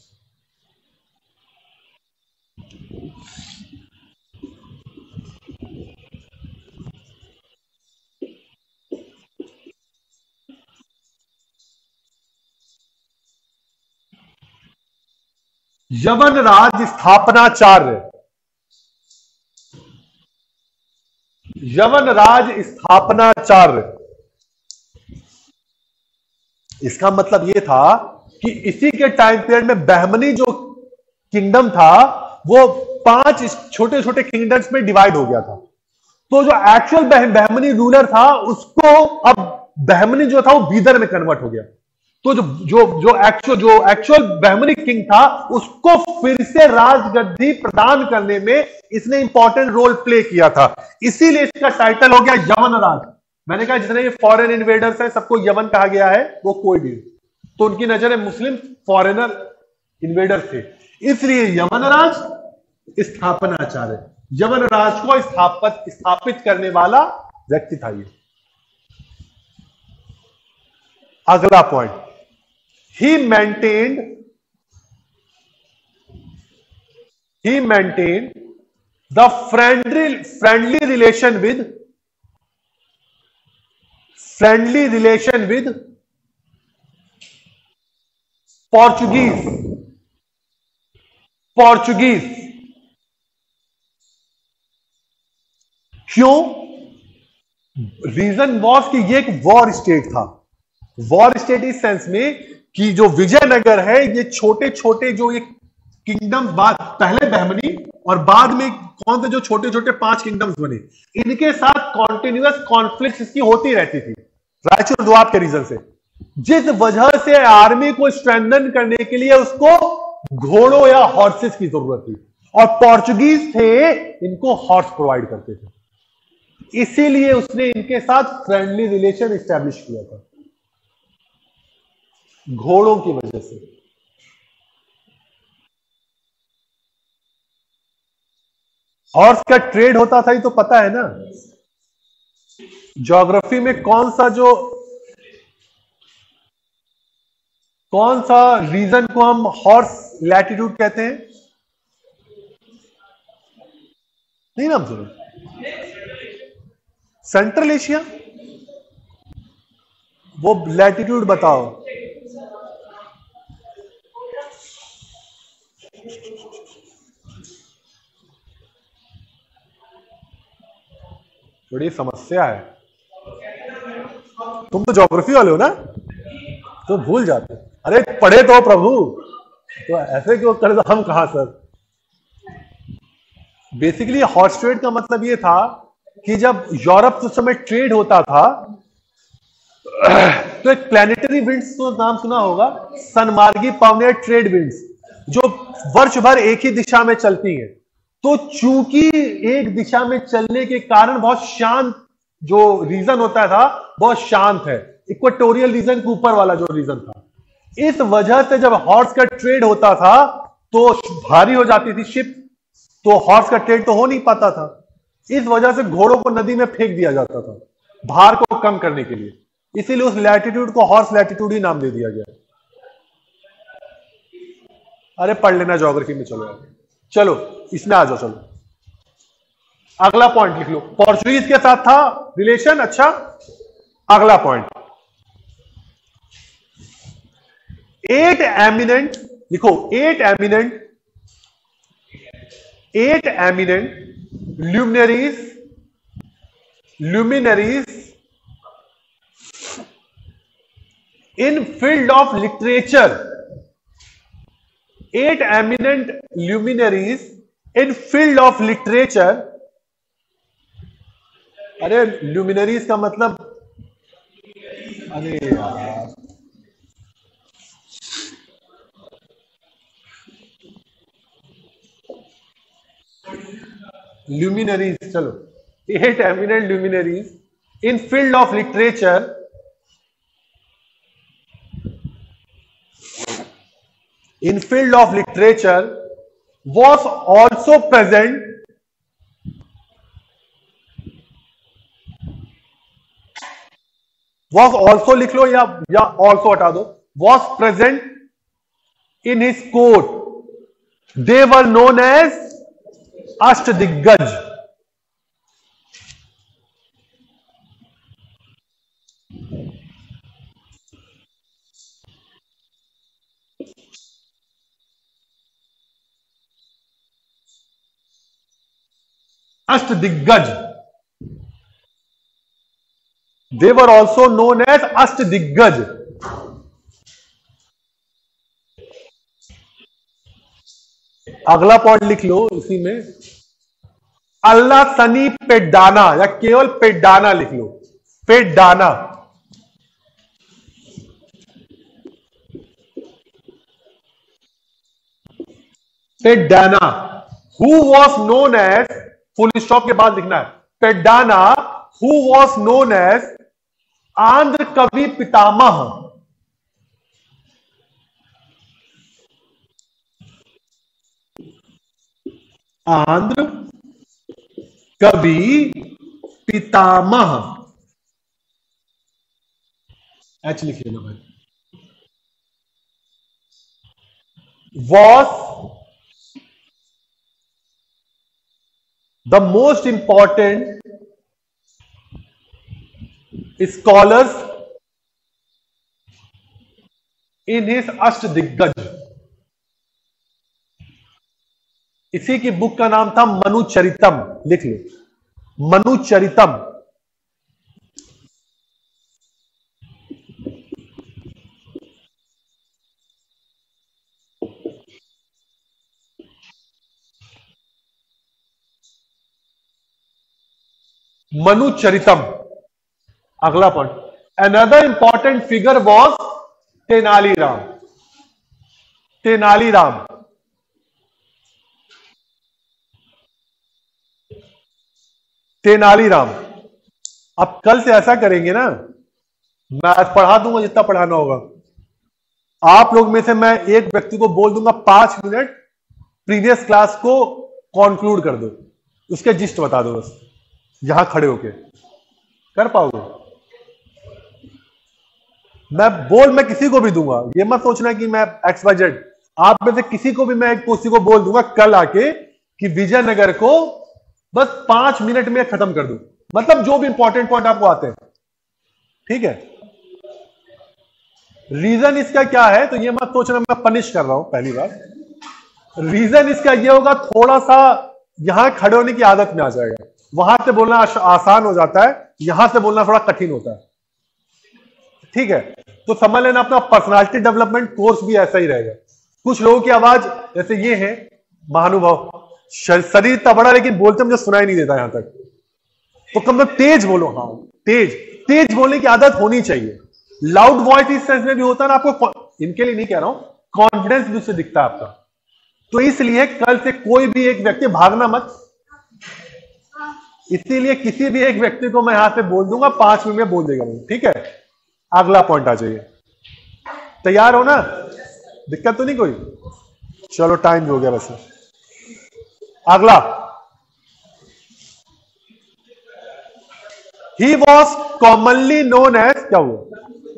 Yavanarajya Sthapanacharya, Yavanarajya Sthapanacharya. इसका मतलब यह था कि इसी के टाइम पीरियड में बहमनी जो किंगडम था वो पांच छोटे छोटे किंगडम्स में डिवाइड हो गया था। तो जो एक्चुअल बहमनी रूलर था उसको अब बहमनी जो था वो बीदर में कन्वर्ट हो गया। तो जो जो जो एक्चुअल जो एक्चुअल बहमनी किंग था उसको फिर से राजगद्दी प्रदान करने में इसने इंपॉर्टेंट रोल प्ले किया था, इसीलिए इसका टाइटल हो गया यवनराज। मैंने कहा जितने ये फॉरेन इन्वेडर्स हैं सबको यवन कहा गया है, वो कोई भी, तो उनकी नजर में मुस्लिम फॉरेनर इन्वेडर थे, इसलिए यवनराज स्थापनाचार्य, यवनराज को स्थापित स्थापित करने वाला व्यक्ति था ये। अगला point, he maintained he maintained the friendly friendly relation with friendly relation with Portuguese, Portuguese. क्यों? रीजन वॉज कि ये एक वॉर स्टेट था। वॉर स्टेट इस सेंस में कि जो विजयनगर है, ये छोटे छोटे जो ये किंगडम्स, बाद पहले बहमनी और बाद में कौन से जो छोटे छोटे पांच किंगडम्स बने, इनके साथ कॉन्टिन्यूअस कॉन्फ्लिक्ट इसकी होती रहती थी रायचूर दोआब के रीजन से, जिस वजह से आर्मी को स्ट्रेंथन करने के लिए उसको घोड़ों या हॉर्सेस की जरूरत थी, और पोर्चुगीज थे इनको हॉर्स प्रोवाइड करते थे, इसीलिए उसने इनके साथ फ्रेंडली रिलेशन एस्टैब्लिश किया था घोड़ों की वजह से। हॉर्स का ट्रेड होता था, ये तो पता है ना। ज्योग्राफी में कौन सा जो कौन सा रीजन को हम हॉर्स लैटिट्यूड कहते हैं? नहीं नाम सुनो, सेंट्रल एशिया। वो लैटिट्यूड बताओ। बड़ी समस्या है। तुम तो ज्योग्राफी वाले हो ना, तो भूल जाते। अरे पढ़े तो प्रभु, तो ऐसे क्यों कर, हम कहां सर। बेसिकली हॉर्स ट्रेड का मतलब यह था कि जब यूरोप उस समय ट्रेड होता था, तो एक प्लैनेटरी विंड्स को नाम सुना होगा, सनमार्गी पावने ट्रेड विंड्स, जो वर्ष भर एक ही दिशा में चलती हैं। तो चूंकि एक दिशा में चलने के कारण बहुत शांत जो रीजन होता था, बहुत शांत है, इक्वेटोरियल रीजन के ऊपर वाला जो रीजन था, इस वजह से जब हॉर्स का ट्रेड होता था तो भारी हो जाती थी शिप, तो हॉर्स का ट्रेड तो हो नहीं पाता था। इस वजह से घोड़ों को नदी में फेंक दिया जाता था भार को कम करने के लिए, इसीलिए उस लैटिट्यूड को हॉर्स लैटिट्यूड ही नाम दे दिया गया। अरे पढ़ लेना ज्योग्राफी में। चलो यार, चलो इसमें आ जाओ। चलो अगला पॉइंट लिख लो। पोर्चुगीज के साथ था रिलेशन। अच्छा, अगला पॉइंट, एट एमिनेंट लिखो। Eight eminent eight eminent luminaries luminaries in field of literature. Eight eminent luminaries in field of literature. अरे ल्यूमिनरीज का मतलब, अरे यार ल्यूमिनरीज, चलो eight eminent luminaries in field of literature in field of literature was also present was also लिख लो, या या also हटा दो, was present in his court. They were known as Ashtadiggaja. Ashtadiggaja, they were also known as Ashtadiggaja. अगला point लिख लो इसी में, अल्लाह सनी पेड्डाना, या केवल पेड्डाना लिख लो, Peddana. Peddana who was known as, full stop के बाद लिखना है, Peddana who was known as Andhra Kavi Pitamaha. Andhra Kavi Pitamaha, H लिख लेना भाई। Was the most important scholars in his Ashtadiggaja. इसी की बुक का नाम था मनुचरितम, लिख लो मनुचरितम। मनुचरितम। अगला point, another important figure was Tenaliram. Tenaliram Tenaliram. अब कल से ऐसा करेंगे ना, मैं आज पढ़ा दूंगा जितना पढ़ाना होगा। आप लोग में से मैं एक व्यक्ति को बोल दूंगा पांच मिनट प्रीवियस क्लास को कॉन्क्लूड कर दो, उसके जिस्ट बता दो बस, यहां खड़े होके। कर पाओगे? मैं बोल मैं किसी को भी दूंगा, ये मत सोचना कि मैं एक्स वाई जेड, आप में से किसी को भी मैं एक किसी को बोल दूंगा कल आके कि विजयनगर को बस पांच मिनट में खत्म कर दूं, मतलब जो भी इंपॉर्टेंट पॉइंट आपको आते हैं, ठीक है। रीजन इसका क्या है, तो ये मत सोचना मैं पनिश कर रहा हूं, पहली बार। रीजन इसका ये होगा, थोड़ा सा यहां खड़े होने की आदत में आ जाएगा, वहां से बोलना आसान हो जाता है, यहां से बोलना थोड़ा कठिन होता है, ठीक है। तो समझ लेना अपना पर्सनालिटी डेवलपमेंट कोर्स भी ऐसा ही रहेगा। कुछ लोगों की आवाज जैसे ये है महानुभाव, शरीर तबड़ा लेकिन बोलते मुझे सुनाई नहीं देता यहां तक, तो कम से तेज बोलो। हाँ, तेज तेज बोलने की आदत होनी चाहिए। लाउड वॉइस इस सेंस में भी होता है ना, आपको इनके लिए नहीं कह रहा हूं, कॉन्फिडेंस भी उससे दिखता है आपका। तो इसलिए कल से कोई भी एक व्यक्ति, भागना मत, इसीलिए किसी भी एक व्यक्ति को मैं यहां से बोल दूंगा, पांच मिनट में बोल देगा, ठीक है। अगला पॉइंट आ जाइए, तैयार हो ना, दिक्कत तो नहीं कोई? चलो टाइम हो गया वैसे। अगला, he was commonly known as, क्या हुआ?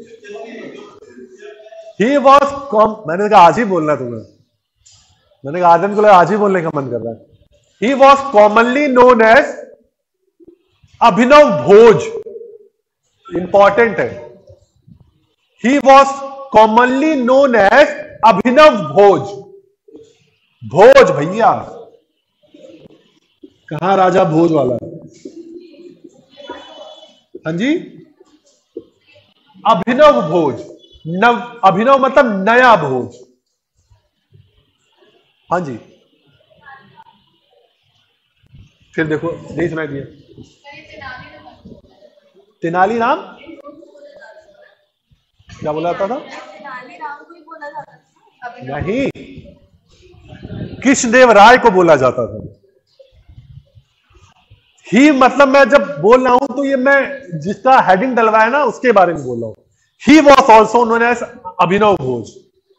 ही वॉज कॉम, मैंने कहा आज ही बोलना है तुम्हें, मैंने कहा आदम को लगा आज ही बोलने का मन कर रहा है। He was commonly known as Abhinav Bhoj, important है। He was commonly known as Abhinav Bhoj. Bhoj भैया, कहां राजा भोज वाला? हाँ जी, अभिनव भोज, नव, अभिनव मतलब नया भोज। हाँ जी, फिर देखो नहीं सुनाई दिया। तेनालीराम क्या बोला जाता था? नहीं, कृष्णदेव राय को बोला जाता था। ही मतलब मैं जब बोल रहा हूं तो ये मैं जिसका हेडिंग डलवाया ना उसके बारे में बोल रहा हूं। He was also known as Abhinav Bhoj.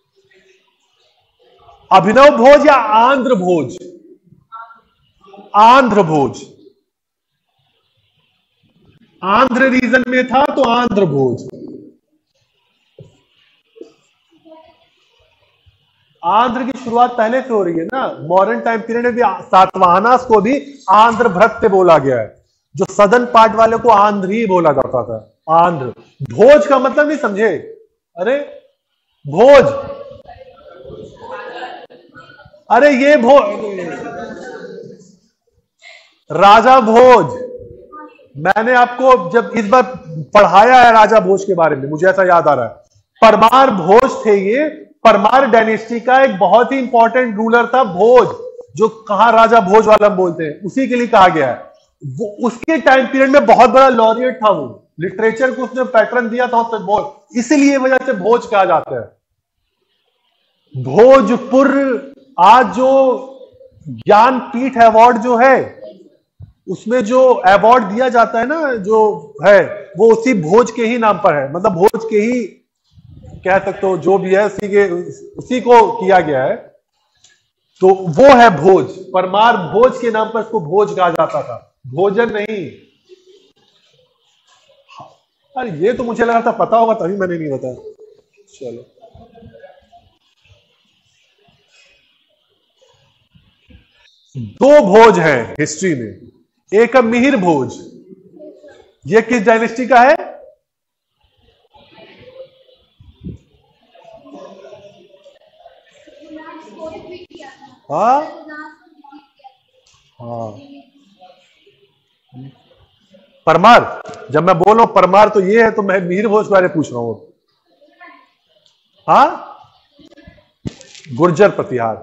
Abhinav Bhoj या आंध्र भोज? आंध्र भोज, आंध्र रीजन में था तो आंध्र भोज। आंध्र की शुरुआत पहले से हो रही है ना, मॉडर्न टाइम पीरियड में भी सातवाहनास को भी आंध्र भृत्य बोला गया है, जो सदन पार्ट वाले को आंध्र ही बोला जाता था। आंध्र, भोज का मतलब नहीं समझे? अरे भोज, अरे ये भोज, राजा भोज, मैंने आपको जब इस बार पढ़ाया है राजा भोज के बारे में, मुझे ऐसा याद आ रहा है। परमार भोज थे ये, परमार डायनेस्टी का एक बहुत ही इंपॉर्टेंट रूलर था भोज, जो कहा राजा भोज वाला बोलते हैं, उसी के लिए कहा गया है। वो उसके टाइम पीरियड में बहुत बड़ा लॉरिएट था, वो लिटरेचर को उसने पैटर्न दिया था, उससे भोज, इसलिए वजह से भोज कहा जाता है। भोजपुर आज जो ज्ञानपीठ अवार्ड जो है, उसमें जो अवार्ड दिया जाता है ना, जो है वो उसी भोज के ही नाम पर है, मतलब भोज के ही कह सकते हो, जो भी है उसी के उसी को किया गया है, तो वो है भोज। परमार भोज के नाम पर इसको भोज कहा जाता था, भोजन नहीं। अरे ये तो मुझे लगा था पता होगा तभी मैंने नहीं बताया। चलो, दो भोज है हिस्ट्री में, एक है मिहिर भोज, ये किस डायनेस्टी का है? हाँ हाँ परमार, जब मैं बोल रहा हूं परमार तो ये है, तो मैं मिहिर भोज के बारे में पूछ रहा हूं। हाँ गुर्जर प्रतिहार,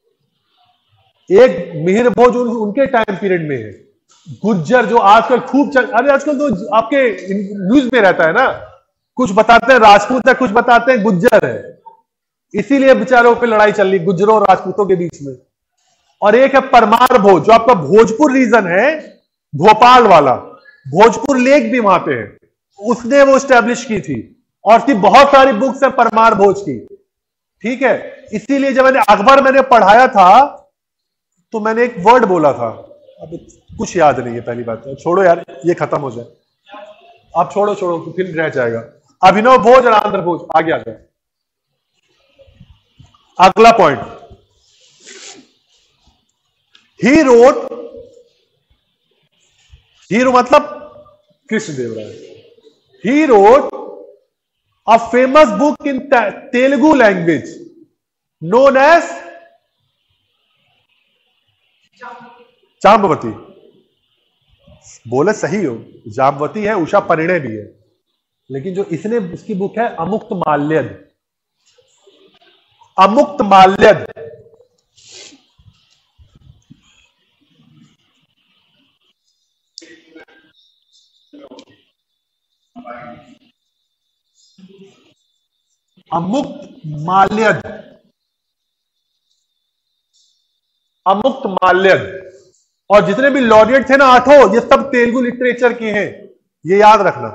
एक मिहिर भोज उन, उनके टाइम पीरियड में है। गुर्जर जो आजकल खूब चल, अरे आजकल तो आपके न्यूज में रहता है ना, कुछ बताते हैं राजपूत है, कुछ बताते हैं गुज्जर है, इसीलिए बेचारों पे लड़ाई चल रही गुज्जरों और राजपूतों के बीच में। और एक है परमार भोज, जो आपका भोजपुर रीजन है, भोपाल वाला, भोजपुर लेक भी वहां पे है, उसने वो स्टैब्लिश की थी, और उसकी बहुत सारी बुक्स है परमार भोज की। ठीक है, इसीलिए जब मैंने अकबर मैंने पढ़ाया था तो मैंने एक वर्ड बोला था, अब कुछ याद नहीं है, पहली बात तो छोड़ो यार, ये खत्म हो जाए, आप छोड़ो छोड़ो फिर रह जाएगा। अभिनव भोज और आंध्र भोज, आगे आ जाए। अगला पॉइंट, ही रोट, हीरो मतलब Krishnadeva Raya, he wrote a famous book in Telugu language known as Jambavati. बोले सही हो, जाम्बवती है, उषा परिणय भी है, लेकिन जो इसने इसकी बुक है अमुक्त माल्यद, अमुक्त माल्यद। अमुक्त माल्यद, अमुक्त माल्यद, और जितने भी लॉरिएट थे ना आठों, ये सब तेलुगु लिटरेचर के हैं, ये याद रखना।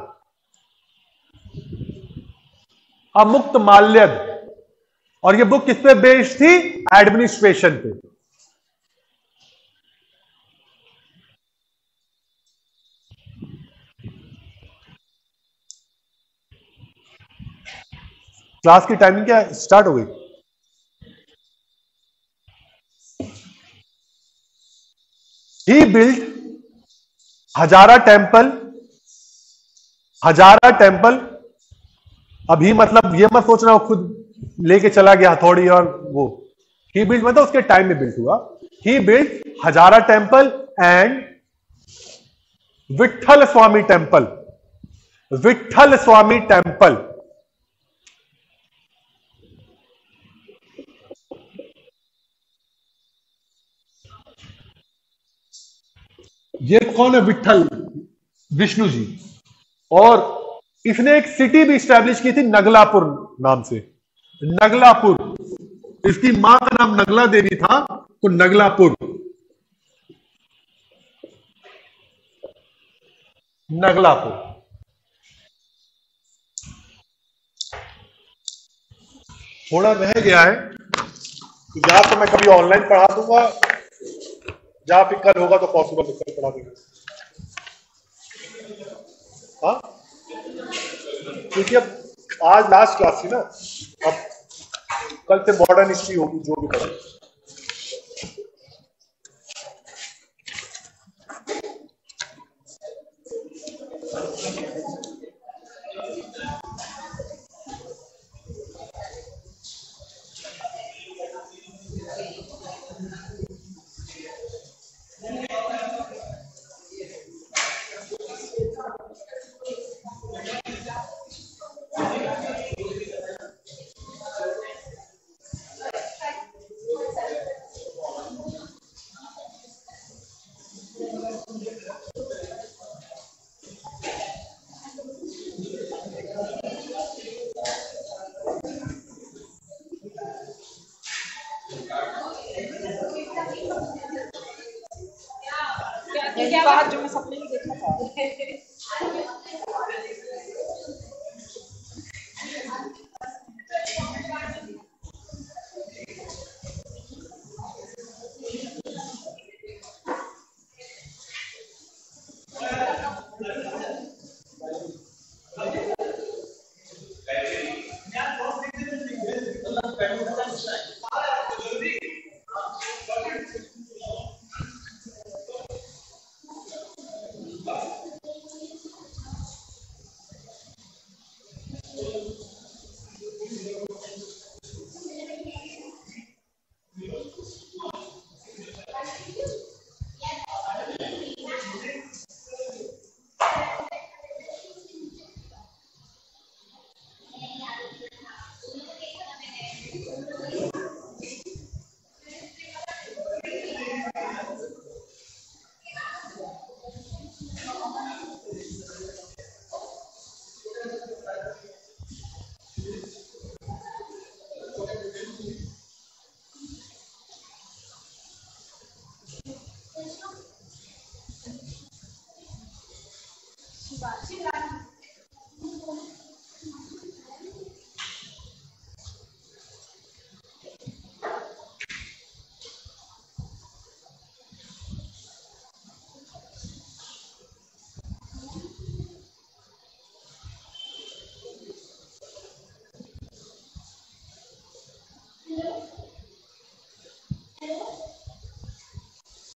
अमुक्त माल्यद, और ये बुक किस पे बेस्ड थी? एडमिनिस्ट्रेशन पे। क्लास की टाइमिंग क्या स्टार्ट हो गई? He build Hazara temple, Hazara temple, अभी मतलब ये मत सोचना वो खुद लेके चला गया हथौड़ी और वो, ही बिल्ड मतलब उसके टाइम में बिल्ड हुआ। He build Hazara temple and Vitthal Swami temple, Vitthal Swami temple. ये कौन है? विठल, विष्णु जी। और इसने एक सिटी भी स्टैब्लिश की थी नगलापुर नाम से, नगलापुर, इसकी मां का नाम नगला देवी था, तो नगलापुर, नगलापुर। थोड़ा रह गया है, या तो मैं कभी ऑनलाइन पढ़ा दूंगा, जहां फिर कल होगा तो पॉसिबल है कल पढ़ा दूंगा। हाँ, क्योंकि अब आज लास्ट क्लास थी ना, अब कल से मॉडर्न हिस्ट्री होगी जो भी पढ़ा। Four